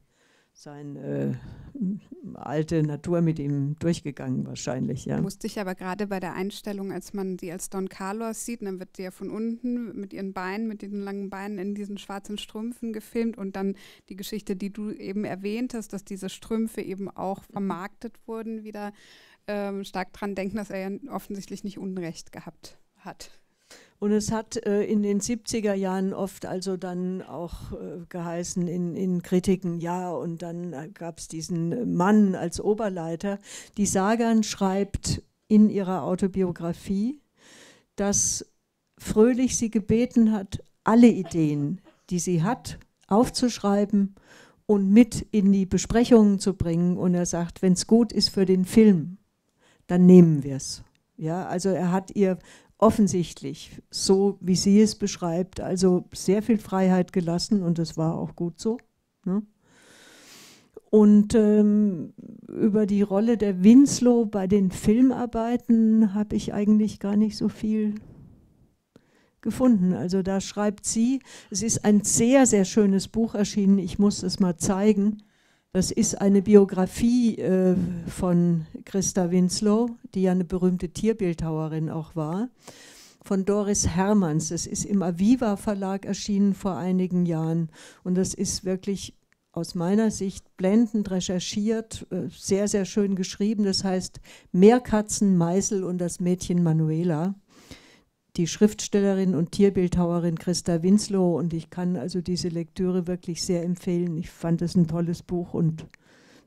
S2: alte Natur mit ihm durchgegangen wahrscheinlich. Ja.
S1: Musste ich aber gerade bei der Einstellung, als man sie als Don Carlos sieht, dann wird sie ja von unten mit ihren Beinen, mit diesen langen Beinen in diesen schwarzen Strümpfen gefilmt und dann die Geschichte, die du eben erwähnt hast, dass diese Strümpfe eben auch vermarktet wurden, wieder stark dran denken, dass er ja offensichtlich nicht Unrecht gehabt hat.
S2: Und es hat in den 70er Jahren oft also dann auch geheißen in Kritiken, ja, und dann gab es diesen Mann als Oberleiter. Die Sagan schreibt in ihrer Autobiografie, dass Fröhlich sie gebeten hat, alle Ideen, die sie hat, aufzuschreiben und mit in die Besprechungen zu bringen. Und er sagt, wenn es gut ist für den Film, dann nehmen wir es. Ja, also er hat ihr offensichtlich, so wie sie es beschreibt, also sehr viel Freiheit gelassen und das war auch gut so. Ne? Und über die Rolle der Winslow bei den Filmarbeiten habe ich eigentlich gar nicht so viel gefunden. Also da schreibt sie, es ist ein sehr, sehr schönes Buch erschienen, ich muss es mal zeigen. Das ist eine Biografie von Christa Winslow, die ja eine berühmte Tierbildhauerin auch war, von Doris Hermanns. Das ist im Aviva Verlag erschienen vor einigen Jahren und das ist wirklich aus meiner Sicht blendend recherchiert, sehr, sehr schön geschrieben. Das heißt Meerkatzen, Meißel und das Mädchen Manuela. Die Schriftstellerin und Tierbildhauerin Christa Winslow und ich kann also diese Lektüre wirklich sehr empfehlen. Ich fand es ein tolles Buch und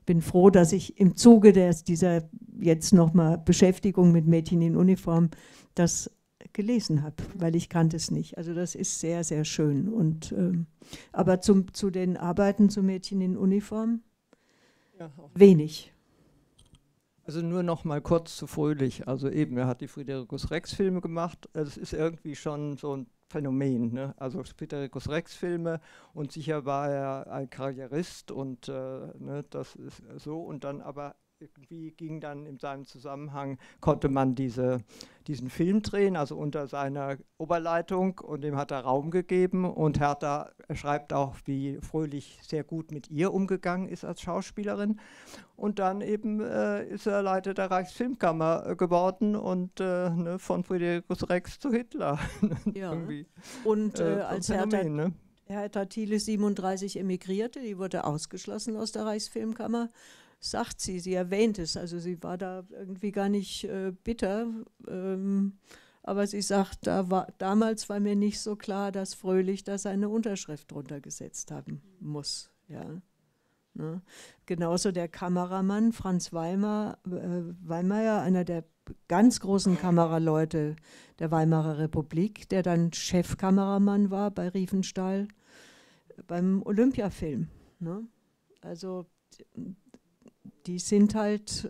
S2: bin froh, dass ich im Zuge dieser jetzt nochmal Beschäftigung mit Mädchen in Uniform das gelesen habe, weil ich kannte es nicht. Also das ist sehr, sehr schön. Und, aber zu den Arbeiten zu Mädchen in Uniform wenig.
S3: Also nur noch mal kurz zu Fröhlich. Also eben, er hat die Fridericus Rex-Filme gemacht. Das ist irgendwie schon so ein Phänomen. Ne? Also Fridericus Rex-Filme, und sicher war er ein Karrierist und ne, das ist so. Und dann aber irgendwie ging dann in seinem Zusammenhang, konnte man diesen Film drehen, also unter seiner Oberleitung, und dem hat er Raum gegeben. Und Hertha schreibt auch, wie Fröhlich sehr gut mit ihr umgegangen ist als Schauspielerin. Und dann eben ist er Leiter der Reichsfilmkammer geworden und ne, von Fridericus Rex zu Hitler.
S2: Ja. Und als
S3: Phänomen, ne?
S2: Hertha Thiele 37 emigrierte, die wurde ausgeschlossen aus der Reichsfilmkammer, sagt sie erwähnt es, also sie war da irgendwie gar nicht bitter, aber sie sagt, damals war mir nicht so klar, dass Fröhlich da seine Unterschrift drunter gesetzt haben muss. Ja. Ne? Genauso der Kameramann Franz Weimeyer, einer der ganz großen Kameraleute der Weimarer Republik, der dann Chefkameramann war bei Riefenstahl beim Olympiafilm. Ne? Also die sind halt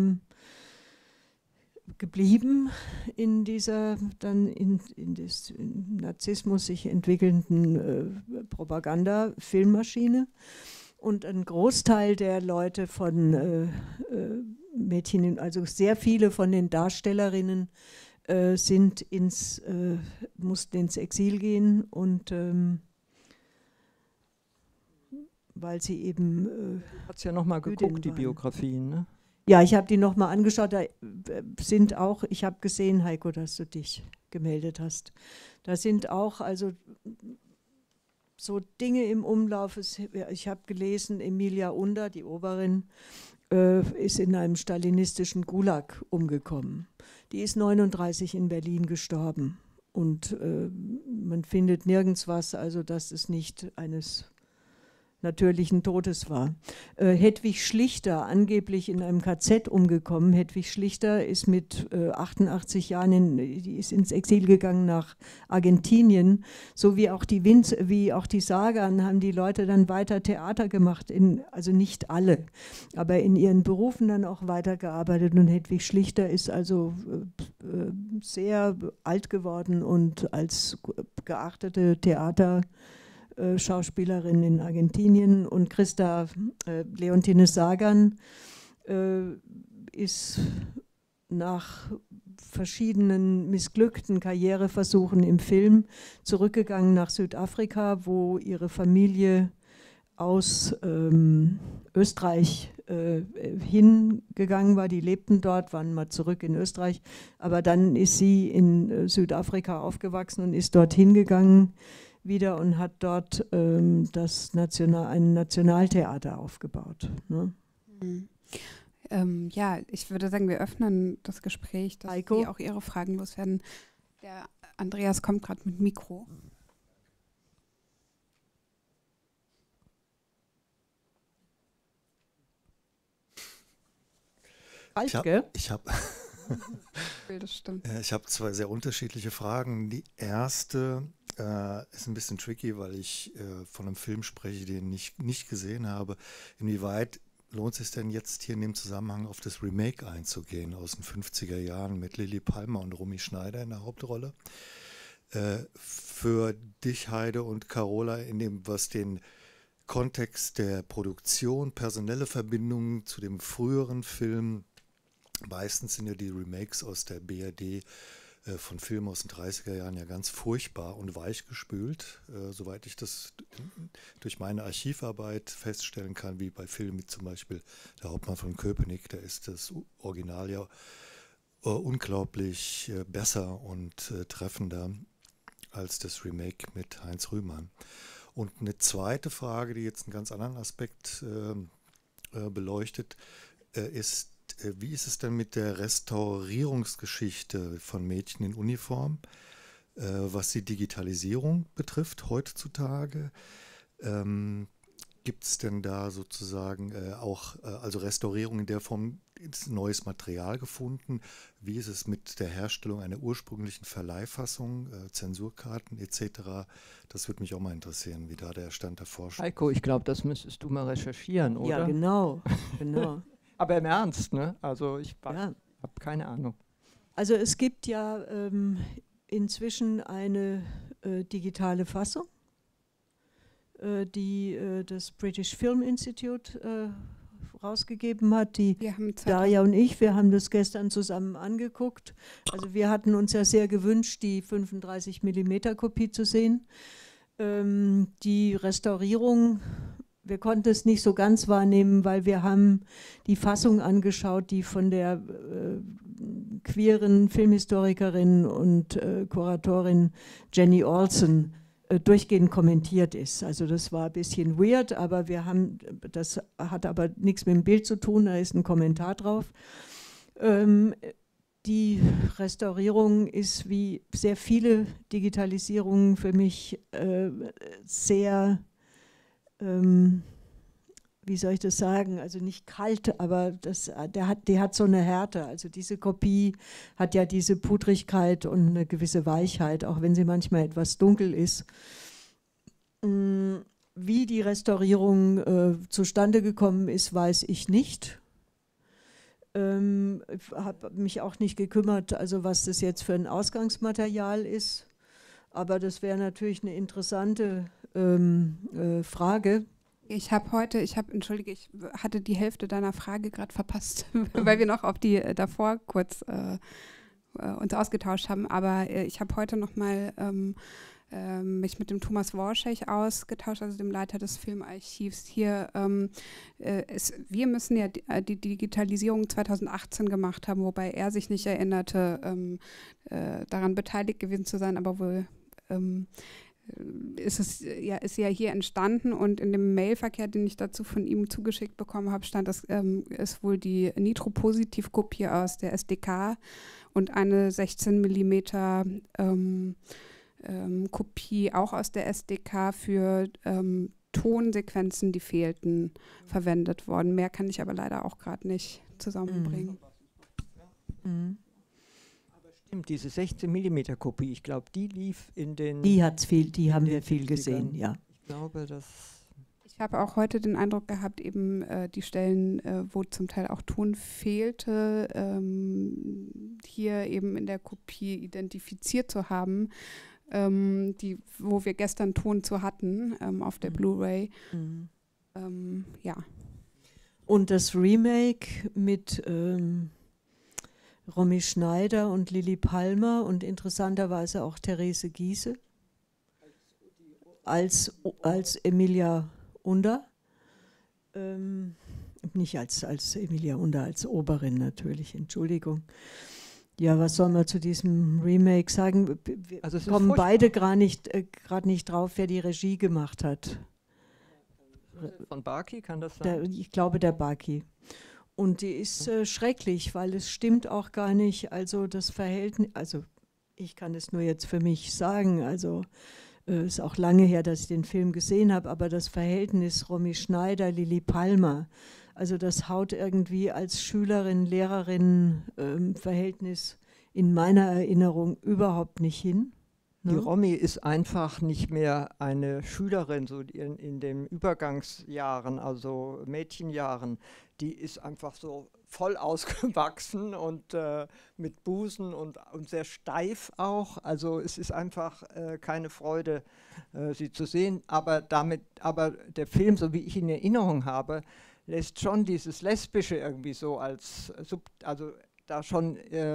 S2: geblieben in dieser dann in des Narzissmus sich entwickelnden Propaganda-Filmmaschine. Und ein Großteil der Leute von Mädchen, also sehr viele von den Darstellerinnen mussten ins Exil gehen, und weil sie eben
S3: Hat es ja nochmal geguckt, die Biografien, ne?
S2: Ja, ich habe die nochmal angeschaut, da sind auch, ich habe gesehen, Heiko, dass du dich gemeldet hast, da sind auch also so Dinge im Umlauf. Ich habe gelesen, Emilia Under, die Oberin, ist in einem stalinistischen Gulag umgekommen. Die ist 39 in Berlin gestorben, und man findet nirgends was, also dass es nicht eines natürlichen Todes war. Hedwig Schlichter, angeblich in einem KZ umgekommen. Hedwig Schlichter ist mit 88 Jahren die ist ins Exil gegangen nach Argentinien. So wie auch die Sagan haben die Leute dann weiter Theater gemacht, also nicht alle, aber in ihren Berufen dann auch weitergearbeitet. Und Hedwig Schlichter ist also sehr alt geworden und als geachtete Schauspielerin in Argentinien, und Christa Leontine Sagan ist nach verschiedenen missglückten Karriereversuchen im Film zurückgegangen nach Südafrika, wo ihre Familie aus Österreich hingegangen war. Die lebten dort, waren mal zurück in Österreich, aber dann ist sie in Südafrika aufgewachsen und ist dorthin gegangen wieder und hat dort ein Nationaltheater aufgebaut. Ne?
S1: Ja, ich würde sagen, wir öffnen das Gespräch, dass
S2: Heiko?
S1: Sie auch Ihre Fragen loswerden. Der Andreas kommt gerade mit Mikro.
S4: Ich habe zwei sehr unterschiedliche Fragen. Die erste ist ein bisschen tricky, weil ich von einem Film spreche, den ich nicht gesehen habe. Inwieweit lohnt es sich denn jetzt hier in dem Zusammenhang auf das Remake einzugehen aus den 50er Jahren mit Lilli Palmer und Romy Schneider in der Hauptrolle? Für dich, Heide und Carola, was den Kontext der Produktion, personelle Verbindungen zu dem früheren Film, meistens sind ja die Remakes aus der BRD von Filmen aus den 30er Jahren ja ganz furchtbar und weichgespült, soweit ich das durch meine Archivarbeit feststellen kann, wie bei Filmen wie zum Beispiel Der Hauptmann von Köpenick, da ist das Original ja unglaublich besser und treffender als das Remake mit Heinz Rühmann. Und eine zweite Frage, die jetzt einen ganz anderen Aspekt beleuchtet, ist, wie ist es denn mit der Restaurierungsgeschichte von Mädchen in Uniform, was die Digitalisierung betrifft heutzutage? Gibt es denn da sozusagen also Restaurierung in der Form, ist neues Material gefunden? Wie ist es mit der Herstellung einer ursprünglichen Verleihfassung, Zensurkarten etc.? Das würde mich auch mal interessieren, wie da der Stand der Forschung ist.
S3: Heiko, ich glaube, das müsstest du mal recherchieren, oder?
S2: Ja, genau.
S3: Aber im Ernst, ne? Also ich
S2: Ja.
S3: habe keine Ahnung.
S2: Also es gibt ja inzwischen eine digitale Fassung, die das British Film Institute rausgegeben hat.
S1: Wir haben
S2: Darja und ich, wir haben das gestern zusammen angeguckt. Also wir hatten uns ja sehr gewünscht, die 35 mm Kopie zu sehen. Die Restaurierung, wir konnten es nicht so ganz wahrnehmen, weil wir haben die Fassung angeschaut, die von der queeren Filmhistorikerin und Kuratorin Jenny Olsen durchgehend kommentiert ist. Also das war ein bisschen weird, aber das hat aber nichts mit dem Bild zu tun, da ist ein Kommentar drauf. Die Restaurierung ist wie sehr viele Digitalisierungen für mich sehr, wie soll ich das sagen, also nicht kalt, aber die hat so eine Härte. Also diese Kopie hat ja diese Pudrigkeit und eine gewisse Weichheit, auch wenn sie manchmal etwas dunkel ist. Wie die Restaurierung zustande gekommen ist, weiß ich nicht. Ich habe mich auch nicht gekümmert, also was das jetzt für ein Ausgangsmaterial ist. Aber das wäre natürlich eine interessante Frage.
S1: Ich hatte die Hälfte deiner Frage gerade verpasst, weil wir noch auf die davor kurz uns ausgetauscht haben. Aber ich habe heute nochmal mich mit dem Thomas Worschech ausgetauscht, also dem Leiter des Filmarchivs. Wir müssen ja die Digitalisierung 2018 gemacht haben, wobei er sich nicht erinnerte, daran beteiligt gewesen zu sein, aber wohl ist ja hier entstanden, und in dem Mailverkehr, den ich dazu von ihm zugeschickt bekommen habe, stand, dass es wohl die Nitro-Positiv-Kopie aus der SDK und eine 16 mm Kopie auch aus der SDK für Tonsequenzen, die fehlten, verwendet worden. Mehr kann ich aber leider auch gerade nicht zusammenbringen.
S3: Stimmt, diese 16 mm Kopie, ich glaube, die lief in den...
S2: Die haben wir viel gesehen, ja.
S3: Ich glaube,
S1: Ich habe auch heute den Eindruck gehabt, eben die Stellen, wo zum Teil auch Ton fehlte, hier eben in der Kopie identifiziert zu haben, wo wir gestern Ton zu hatten auf der Blu-ray. Ja.
S2: Und das Remake mit Romy Schneider und Lili Palmer und interessanterweise auch Therese Giehse als Emilia Under. Nicht als Emilia Under, als Oberin natürlich, Entschuldigung. Ja, was soll man zu diesem Remake sagen? Wir kommen beide gerade nicht drauf, wer die Regie gemacht hat.
S3: Von Baki, kann das sein?
S2: Ich glaube, der Baki. Und die ist schrecklich, weil es stimmt auch gar nicht. Also das Verhältnis, also ich kann es nur jetzt für mich sagen, also ist auch lange her, dass ich den Film gesehen habe, aber das Verhältnis Romy Schneider, Lili Palmer, also das haut irgendwie als Schülerin-Lehrerin-Verhältnis in meiner Erinnerung überhaupt nicht hin.
S3: Die Romy ist einfach nicht mehr eine Schülerin, so in den Übergangsjahren, also Mädchenjahren. Die ist einfach so voll ausgewachsen und mit Busen und sehr steif auch. Also es ist einfach keine Freude, sie zu sehen. Aber der Film, so wie ich ihn in Erinnerung habe, lässt schon dieses Lesbische irgendwie so also da schon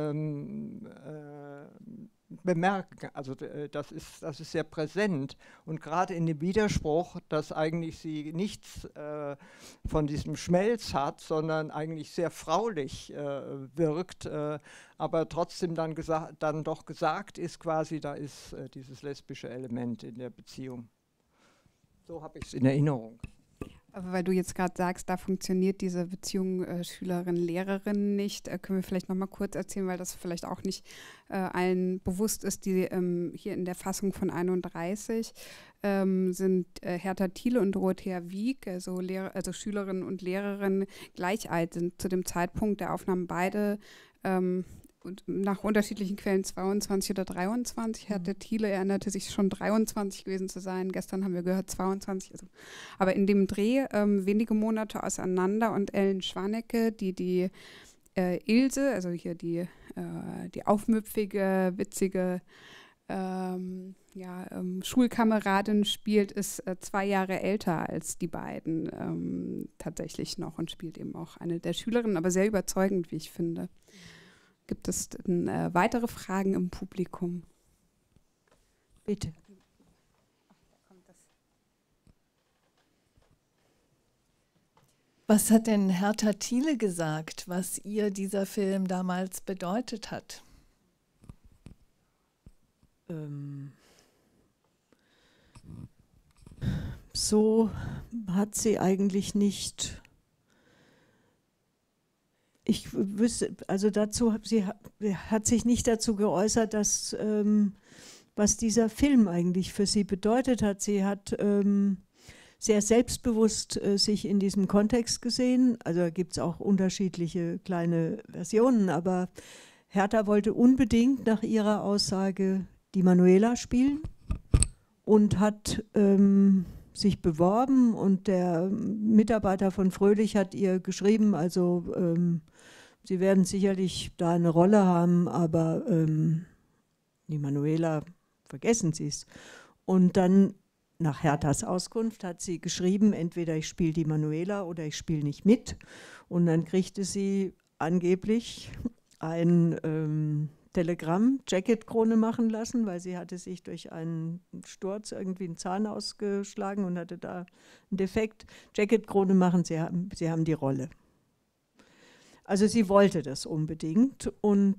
S3: bemerken. Also das ist sehr präsent, und gerade in dem Widerspruch, dass eigentlich sie nichts von diesem Schmelz hat, sondern eigentlich sehr fraulich wirkt, aber trotzdem dann doch gesagt ist quasi, da ist dieses lesbische Element in der Beziehung. So habe ich es in Erinnerung.
S1: Aber weil du jetzt gerade sagst, da funktioniert diese Beziehung Schülerin-Lehrerin nicht, können wir vielleicht noch mal kurz erzählen, weil das vielleicht auch nicht allen bewusst ist, die hier in der Fassung von 31 sind Hertha Thiele und Dorothea Wieg, also Schülerin und Lehrerin, gleich alt, sind zu dem Zeitpunkt der Aufnahmen beide nach unterschiedlichen Quellen 22 oder 23. Hertha Thiele erinnerte sich schon 23 gewesen zu sein. Gestern haben wir gehört 22. Also. Aber in dem Dreh wenige Monate auseinander und Ellen Schwanecke, die Ilse, also hier die aufmüpfige, witzige Schulkameradin spielt, ist 2 Jahre älter als die beiden tatsächlich noch und spielt eben auch eine der Schülerinnen, aber sehr überzeugend, wie ich finde. Gibt es denn, weitere Fragen im Publikum?
S2: Bitte.
S5: Was hat denn Hertha Thiele gesagt, was ihr dieser Film damals bedeutet hat?
S2: So hat sie eigentlich nicht. Ich wüsste, also sie hat sich nicht dazu geäußert, dass, was dieser Film eigentlich für sie bedeutet hat. Sie hat sehr selbstbewusst sich in diesem Kontext gesehen. Also da gibt es auch unterschiedliche kleine Versionen, aber Hertha wollte unbedingt nach ihrer Aussage die Manuela spielen und hat sich beworben, und der Mitarbeiter von Fröhlich hat ihr geschrieben, also sie werden sicherlich da eine Rolle haben, aber die Manuela, vergessen Sie es. Und dann nach Herthas Auskunft hat sie geschrieben, entweder ich spiele die Manuela oder ich spiele nicht mit. Und dann kriegte sie angeblich ein Telegramm, Jacketkrone machen lassen, weil sie hatte sich durch einen Sturz irgendwie einen Zahn ausgeschlagen und hatte da einen Defekt. Jacketkrone machen, sie haben die Rolle. Also sie wollte das unbedingt und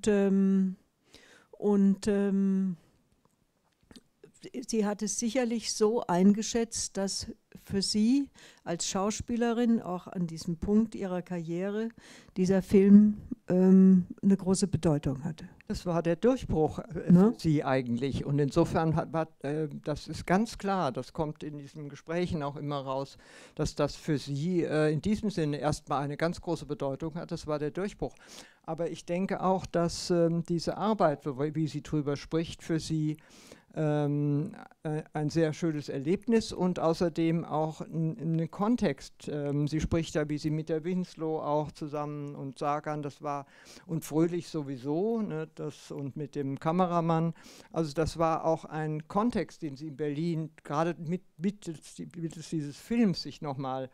S2: sie hat es sicherlich so eingeschätzt, dass für sie als Schauspielerin auch an diesem Punkt ihrer Karriere dieser Film eine große Bedeutung hatte.
S3: Das war der Durchbruch für sie eigentlich. Und insofern das ist ganz klar, das kommt in diesen Gesprächen auch immer raus, dass das für sie in diesem Sinne erstmal eine ganz große Bedeutung hat. Das war der Durchbruch. Aber ich denke auch, dass diese Arbeit, wie sie drüber spricht, für sie ein sehr schönes Erlebnis und außerdem auch einen Kontext. Sie spricht da, wie sie mit der Winslow auch zusammen und Sagan, das war, und Fröhlich sowieso, ne, und mit dem Kameramann. Also das war auch ein Kontext, den sie in Berlin gerade mittels dieses Films sich nochmal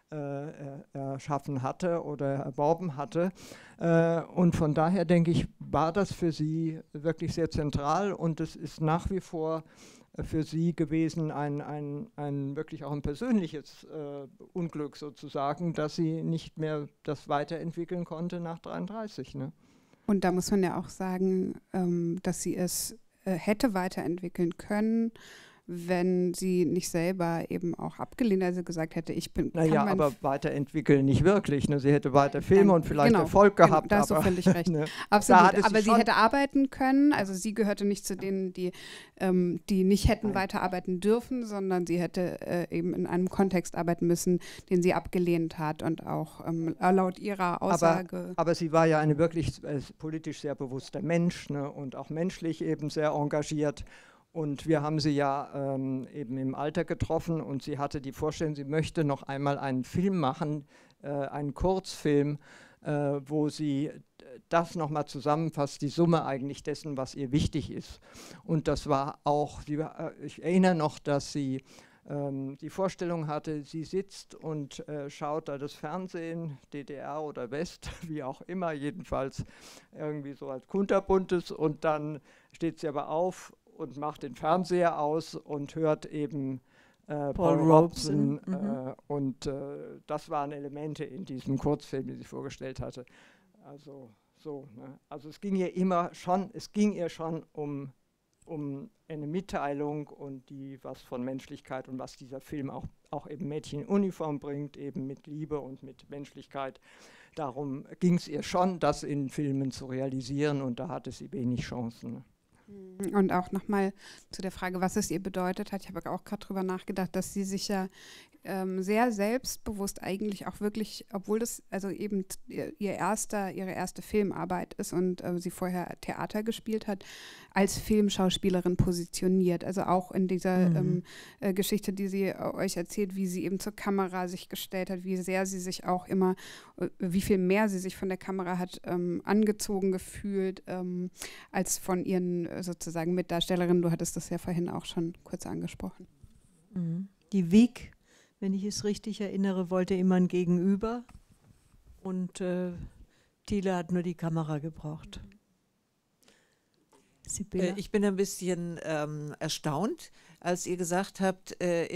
S3: erschaffen hatte oder erworben hatte. Und von daher denke ich, war das für sie wirklich sehr zentral, und es ist nach wie vor für sie gewesen ein wirklich auch ein persönliches Unglück sozusagen, dass sie nicht mehr das weiterentwickeln konnte nach 33. Ne?
S1: Und da muss man ja auch sagen, dass sie es hätte weiterentwickeln können, wenn sie nicht selber eben auch abgelehnt, also gesagt hätte, ich bin...
S3: Naja, aber weiterentwickeln nicht wirklich. Ne? Sie hätte weiter Filme und vielleicht Erfolg gehabt.
S1: Da hast du völlig recht.
S3: Ne?
S1: Absolut, aber sie hätte arbeiten können, also sie gehörte nicht zu denen, die nicht hätten weiterarbeiten dürfen, sondern sie hätte eben in einem Kontext arbeiten müssen, den sie abgelehnt hat und auch laut ihrer Aussage...
S3: Aber sie war ja eine wirklich politisch sehr bewusster Mensch, ne? Und auch menschlich eben sehr engagiert. Und wir haben sie ja eben im Alter getroffen, und sie hatte die Vorstellung, sie möchte noch einmal einen Film machen, einen Kurzfilm, wo sie das nochmal zusammenfasst, die Summe eigentlich dessen, was ihr wichtig ist. Und das war auch, ich erinnere noch, dass sie die Vorstellung hatte, sie sitzt und schaut da das Fernsehen, DDR oder West, wie auch immer, jedenfalls irgendwie so als kunterbuntes, und dann steht sie aber auf und macht den Fernseher aus und hört eben Paul Robeson. Und das waren Elemente in diesem Kurzfilm, den sie vorgestellt hatte. Also so, ne? Also es ging ihr schon um um eine Mitteilung und die was von Menschlichkeit und was dieser Film auch eben Mädchen in Uniform bringt, eben mit Liebe und mit Menschlichkeit. Darum ging es ihr schon, das in Filmen zu realisieren, und da hatte sie wenig Chancen.
S1: Und auch nochmal zu der Frage, was es ihr bedeutet hat. Ich habe auch gerade drüber nachgedacht, dass sie sich ja sehr selbstbewusst eigentlich auch wirklich, obwohl das also eben ihre erste Filmarbeit ist und sie vorher Theater gespielt hat, als Filmschauspielerin positioniert. Also auch in dieser Geschichte, die sie euch erzählt, wie sie eben zur Kamera sich gestellt hat, wie sehr sie sich auch immer, wie viel mehr sie sich von der Kamera hat angezogen gefühlt, als von ihren sozusagen Mitdarstellerinnen. Du hattest das ja vorhin auch schon kurz angesprochen.
S2: Die Wieg, wenn ich es richtig erinnere, wollte immer ein Gegenüber, und Thiele hat nur die Kamera gebraucht. Sibylla?
S6: Ich bin ein bisschen erstaunt, als ihr gesagt habt,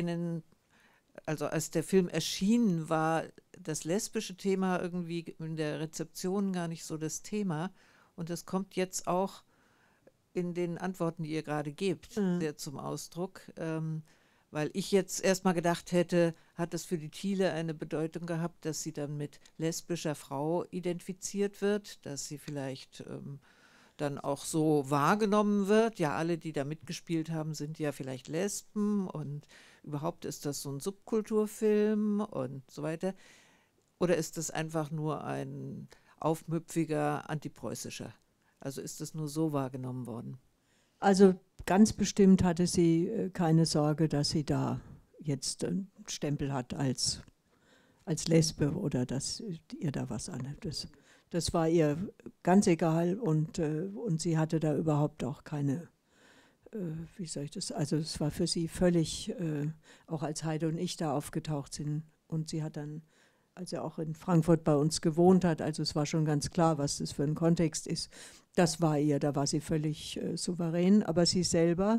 S6: also als der Film erschien, war das lesbische Thema irgendwie in der Rezeption gar nicht so das Thema, und das kommt jetzt auch in den Antworten, die ihr gerade gebt, sehr zum Ausdruck. Weil ich jetzt erstmal gedacht hätte, hat es für die Thiele eine Bedeutung gehabt, dass sie dann mit lesbischer Frau identifiziert wird, dass sie vielleicht dann auch so wahrgenommen wird. Ja, alle, die da mitgespielt haben, sind ja vielleicht Lesben, und überhaupt ist das so ein Subkulturfilm und so weiter. Oder ist das einfach nur ein aufmüpfiger antipreußischer? Also ist das nur so wahrgenommen worden?
S2: Also ganz bestimmt hatte sie keine Sorge, dass sie da jetzt einen Stempel hat als Lesbe oder dass ihr da was anhört. Das war ihr ganz egal, und sie hatte da überhaupt auch keine, wie soll ich das, also es war für sie völlig, auch als Heide und ich da aufgetaucht sind, und sie hat dann, als er auch in Frankfurt bei uns gewohnt hat, also es war schon ganz klar, was das für ein Kontext ist, das war ihr, da war sie völlig souverän, aber sie selber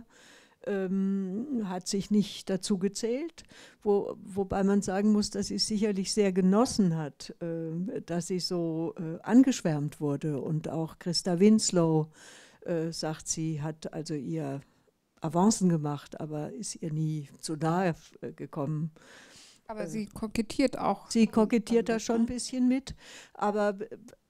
S2: hat sich nicht dazu gezählt, wobei man sagen muss, dass sie es sicherlich sehr genossen hat, dass sie so angeschwärmt wurde, und auch Christa Winslow sagt, sie hat also ihr Avancen gemacht, aber ist ihr nie zu nahe gekommen.
S1: Aber sie kokettiert auch.
S2: Sie kokettiert da schon ein bisschen mit, aber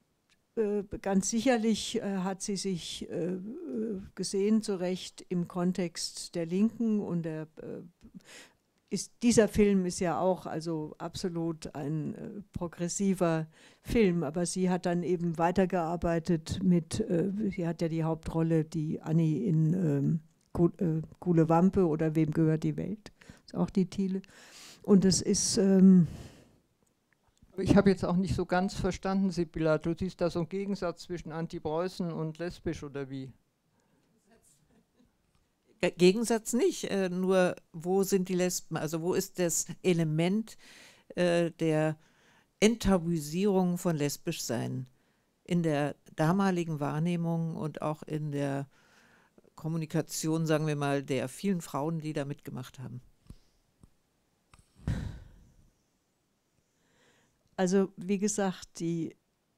S2: ganz sicherlich hat sie sich gesehen, zu Recht, im Kontext der Linken, und dieser Film ist ja auch also absolut ein progressiver Film, aber sie hat dann eben weitergearbeitet sie hat ja die Hauptrolle, die Annie in Gule Wampe oder Wem gehört die Welt, ist auch die Thiele. Und es ist...
S3: Ich habe jetzt auch nicht so ganz verstanden, Sibylla, du siehst da so einen Gegensatz zwischen Anti-Preußen und lesbisch, oder wie?
S6: Gegensatz nicht, nur wo sind die Lesben, also wo ist das Element der Enttabuisierung von Lesbischsein in der damaligen Wahrnehmung und auch in der Kommunikation, sagen wir mal, der vielen Frauen, die da mitgemacht haben?
S2: Also wie gesagt, die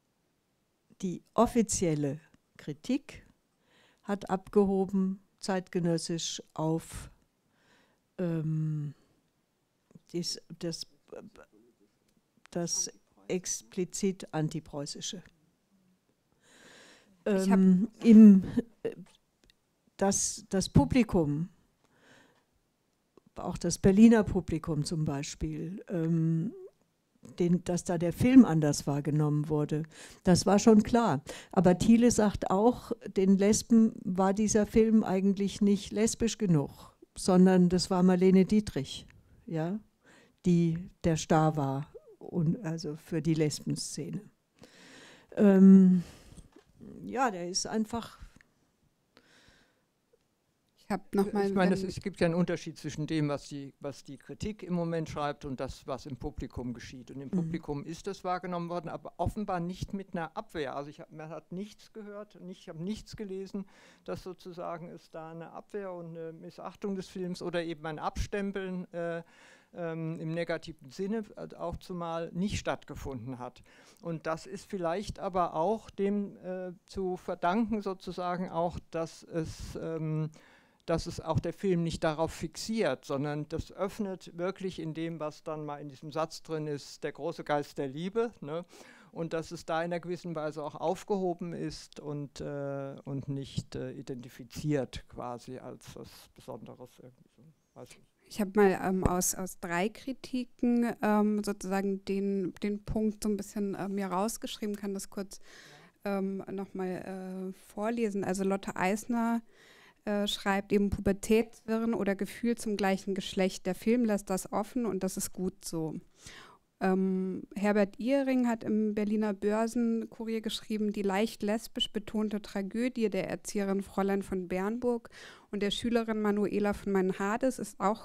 S2: offizielle Kritik hat abgehoben, zeitgenössisch, auf das explizit Antipreußische. Das Publikum, auch das Berliner Publikum zum Beispiel, dass da der Film anders wahrgenommen wurde, das war schon klar. Aber Thiele sagt auch, den Lesben war dieser Film eigentlich nicht lesbisch genug, sondern das war Marlene Dietrich, ja, die der Star war, und also für die Lesbenszene. Ja, der ist einfach...
S3: Ich meine, es gibt ja einen Unterschied zwischen dem, was die Kritik im Moment schreibt, und das, was im Publikum geschieht. Und im Publikum ist das wahrgenommen worden, aber offenbar nicht mit einer Abwehr. Also man hat nichts gehört, ich habe nichts gelesen, dass sozusagen es da eine Abwehr und eine Missachtung des Films oder eben ein Abstempeln im negativen Sinne auch zumal nicht stattgefunden hat. Und das ist vielleicht aber auch dem zu verdanken sozusagen auch, dass es dass es auch der Film nicht darauf fixiert, sondern das öffnet wirklich in dem, was dann mal in diesem Satz drin ist, der große Geist der Liebe, ne? Und dass es da in einer gewissen Weise auch aufgehoben ist und nicht identifiziert quasi als was Besonderes. Irgendwie so. Weiß nicht.
S1: Ich habe mal aus 3 Kritiken sozusagen den Punkt so ein bisschen mir rausgeschrieben, kann das kurz nochmal vorlesen. Also Lotte Eisner schreibt eben Pubertätswirren oder Gefühl zum gleichen Geschlecht. Der Film lässt das offen und das ist gut so. Herbert Ihring hat im Berliner Börsenkurier geschrieben, die leicht lesbisch betonte Tragödie der Erzieherin Fräulein von Bernburg und der Schülerin Manuela von Manhades ist auch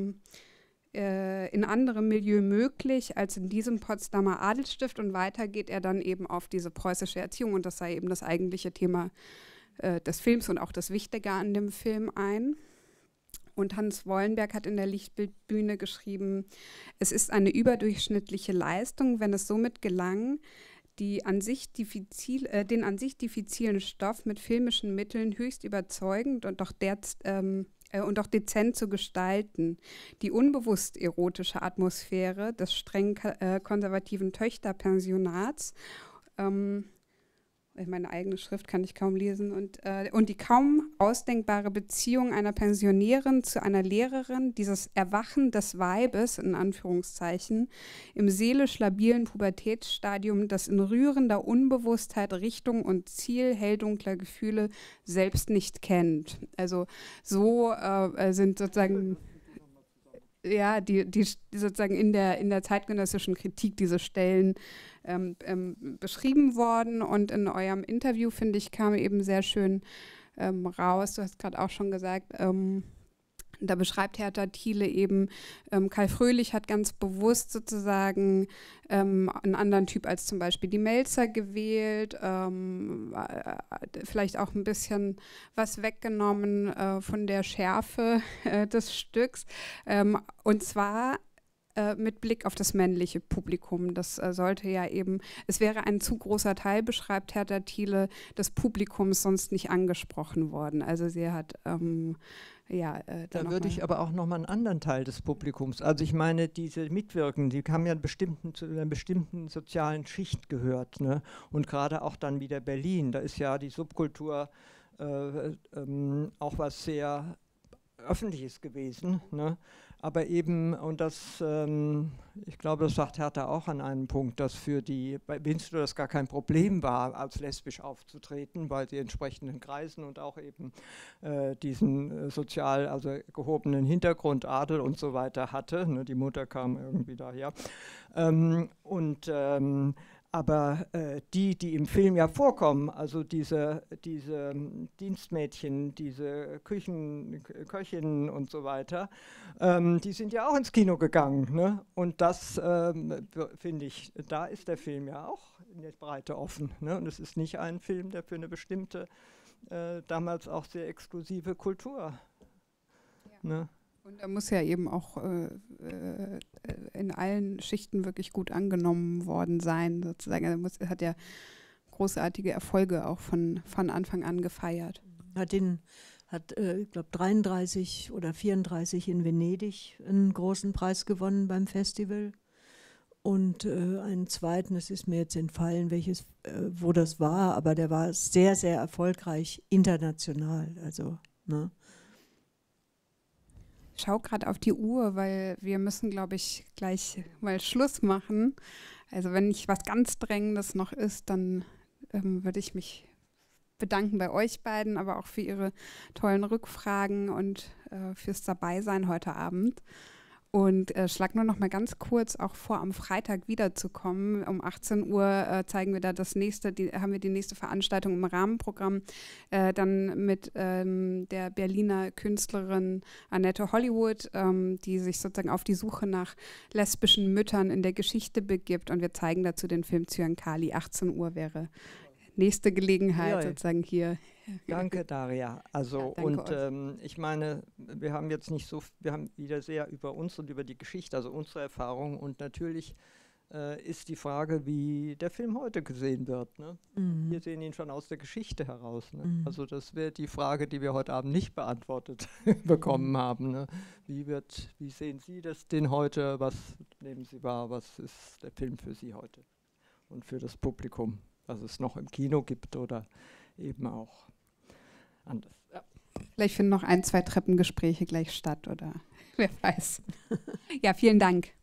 S1: in anderem Milieu möglich als in diesem Potsdamer Adelsstift, und weiter geht er dann eben auf diese preußische Erziehung, und das sei eben das eigentliche Thema des Films und auch das Wichtige an dem Film ein. Und Hans Wollenberg hat in der Lichtbildbühne geschrieben, es ist eine überdurchschnittliche Leistung, wenn es somit gelang, den an sich diffizilen Stoff mit filmischen Mitteln höchst überzeugend und doch dezent zu gestalten. Die unbewusst erotische Atmosphäre des streng konservativen Töchterpensionats, meine eigene Schrift kann ich kaum lesen, und die kaum ausdenkbare Beziehung einer Pensionärin zu einer Lehrerin, dieses Erwachen des Weibes, in Anführungszeichen, im seelisch labilen Pubertätsstadium, das in rührender Unbewusstheit Richtung und Ziel helldunkler Gefühle selbst nicht kennt. Also so sind sozusagen die sozusagen in der zeitgenössischen Kritik diese Stellen beschrieben worden, und in eurem Interview, finde ich, kam eben sehr schön raus, du hast gerade auch schon gesagt, da beschreibt Hertha Thiele eben, Karl Fröhlich hat ganz bewusst sozusagen einen anderen Typ als zum Beispiel die Melzer gewählt, vielleicht auch ein bisschen was weggenommen von der Schärfe des Stücks, und zwar mit Blick auf das männliche Publikum. Das sollte ja eben, es wäre ein zu großer Teil, beschreibt Hertha Thiele, des Publikums sonst nicht angesprochen worden. Also sie hat
S3: da würde ich aber auch nochmal einen anderen Teil des Publikums, also ich meine, diese Mitwirkenden, die haben ja zu einer bestimmten sozialen Schicht gehört, ne? Und gerade auch dann wieder Berlin, da ist ja die Subkultur auch was sehr Öffentliches gewesen, ne? Aber eben, und das, ich glaube, das sagt Hertha auch an einem Punkt, dass bei Winslow das gar kein Problem war, als lesbisch aufzutreten, weil sie entsprechenden Kreisen und auch eben diesen sozial, also gehobenen Hintergrund, Adel und so weiter hatte. Ne? Die Mutter kam irgendwie daher. Aber die im Film ja vorkommen, also diese Dienstmädchen, diese Köchinnen und so weiter, die sind ja auch ins Kino gegangen. Ne? Und das, finde ich, da ist der Film ja auch in der Breite offen. Ne? Und es ist nicht ein Film, der für eine bestimmte, damals auch sehr exklusive Kultur. Ja. Ne?
S1: Und er muss ja eben auch in allen Schichten wirklich gut angenommen worden sein, sozusagen. Er hat ja großartige Erfolge auch von Anfang an gefeiert.
S2: Ich glaube, 33 oder 34 in Venedig einen großen Preis gewonnen beim Festival. Und einen zweiten, es ist mir jetzt entfallen, wo das war, aber der war sehr, sehr erfolgreich international. Also, ne?
S1: Ich schaue gerade auf die Uhr, weil wir müssen, glaube ich, gleich mal Schluss machen. Also wenn nicht was ganz Drängendes noch ist, dann würde ich mich bedanken bei euch beiden, aber auch für Ihre tollen Rückfragen und fürs Dabeisein heute Abend. Und schlag nur noch mal ganz kurz auch vor, am Freitag wiederzukommen. Um 18 Uhr zeigen wir da haben wir die nächste Veranstaltung im Rahmenprogramm, dann mit der Berliner Künstlerin Annette Hollywood, die sich sozusagen auf die Suche nach lesbischen Müttern in der Geschichte begibt. Und wir zeigen dazu den Film Zyankali. 18 Uhr wäre nächste Gelegenheit sozusagen hier.
S3: Danke, Daria. Also
S1: ja, danke
S3: ich meine, wir haben wieder sehr über uns und über die Geschichte, also unsere Erfahrung, und natürlich ist die Frage, wie der Film heute gesehen wird. Ne? Wir sehen ihn schon aus der Geschichte heraus. Ne? Also das wäre die Frage, die wir heute Abend nicht beantwortet bekommen haben. Ne? Wie sehen Sie den heute? Was nehmen Sie wahr? Was ist der Film für Sie heute? Und für das Publikum, was es noch im Kino gibt oder eben auch anders. Ja.
S1: Vielleicht finden noch 1, 2 Treppengespräche gleich statt oder wer weiß. Ja, vielen Dank.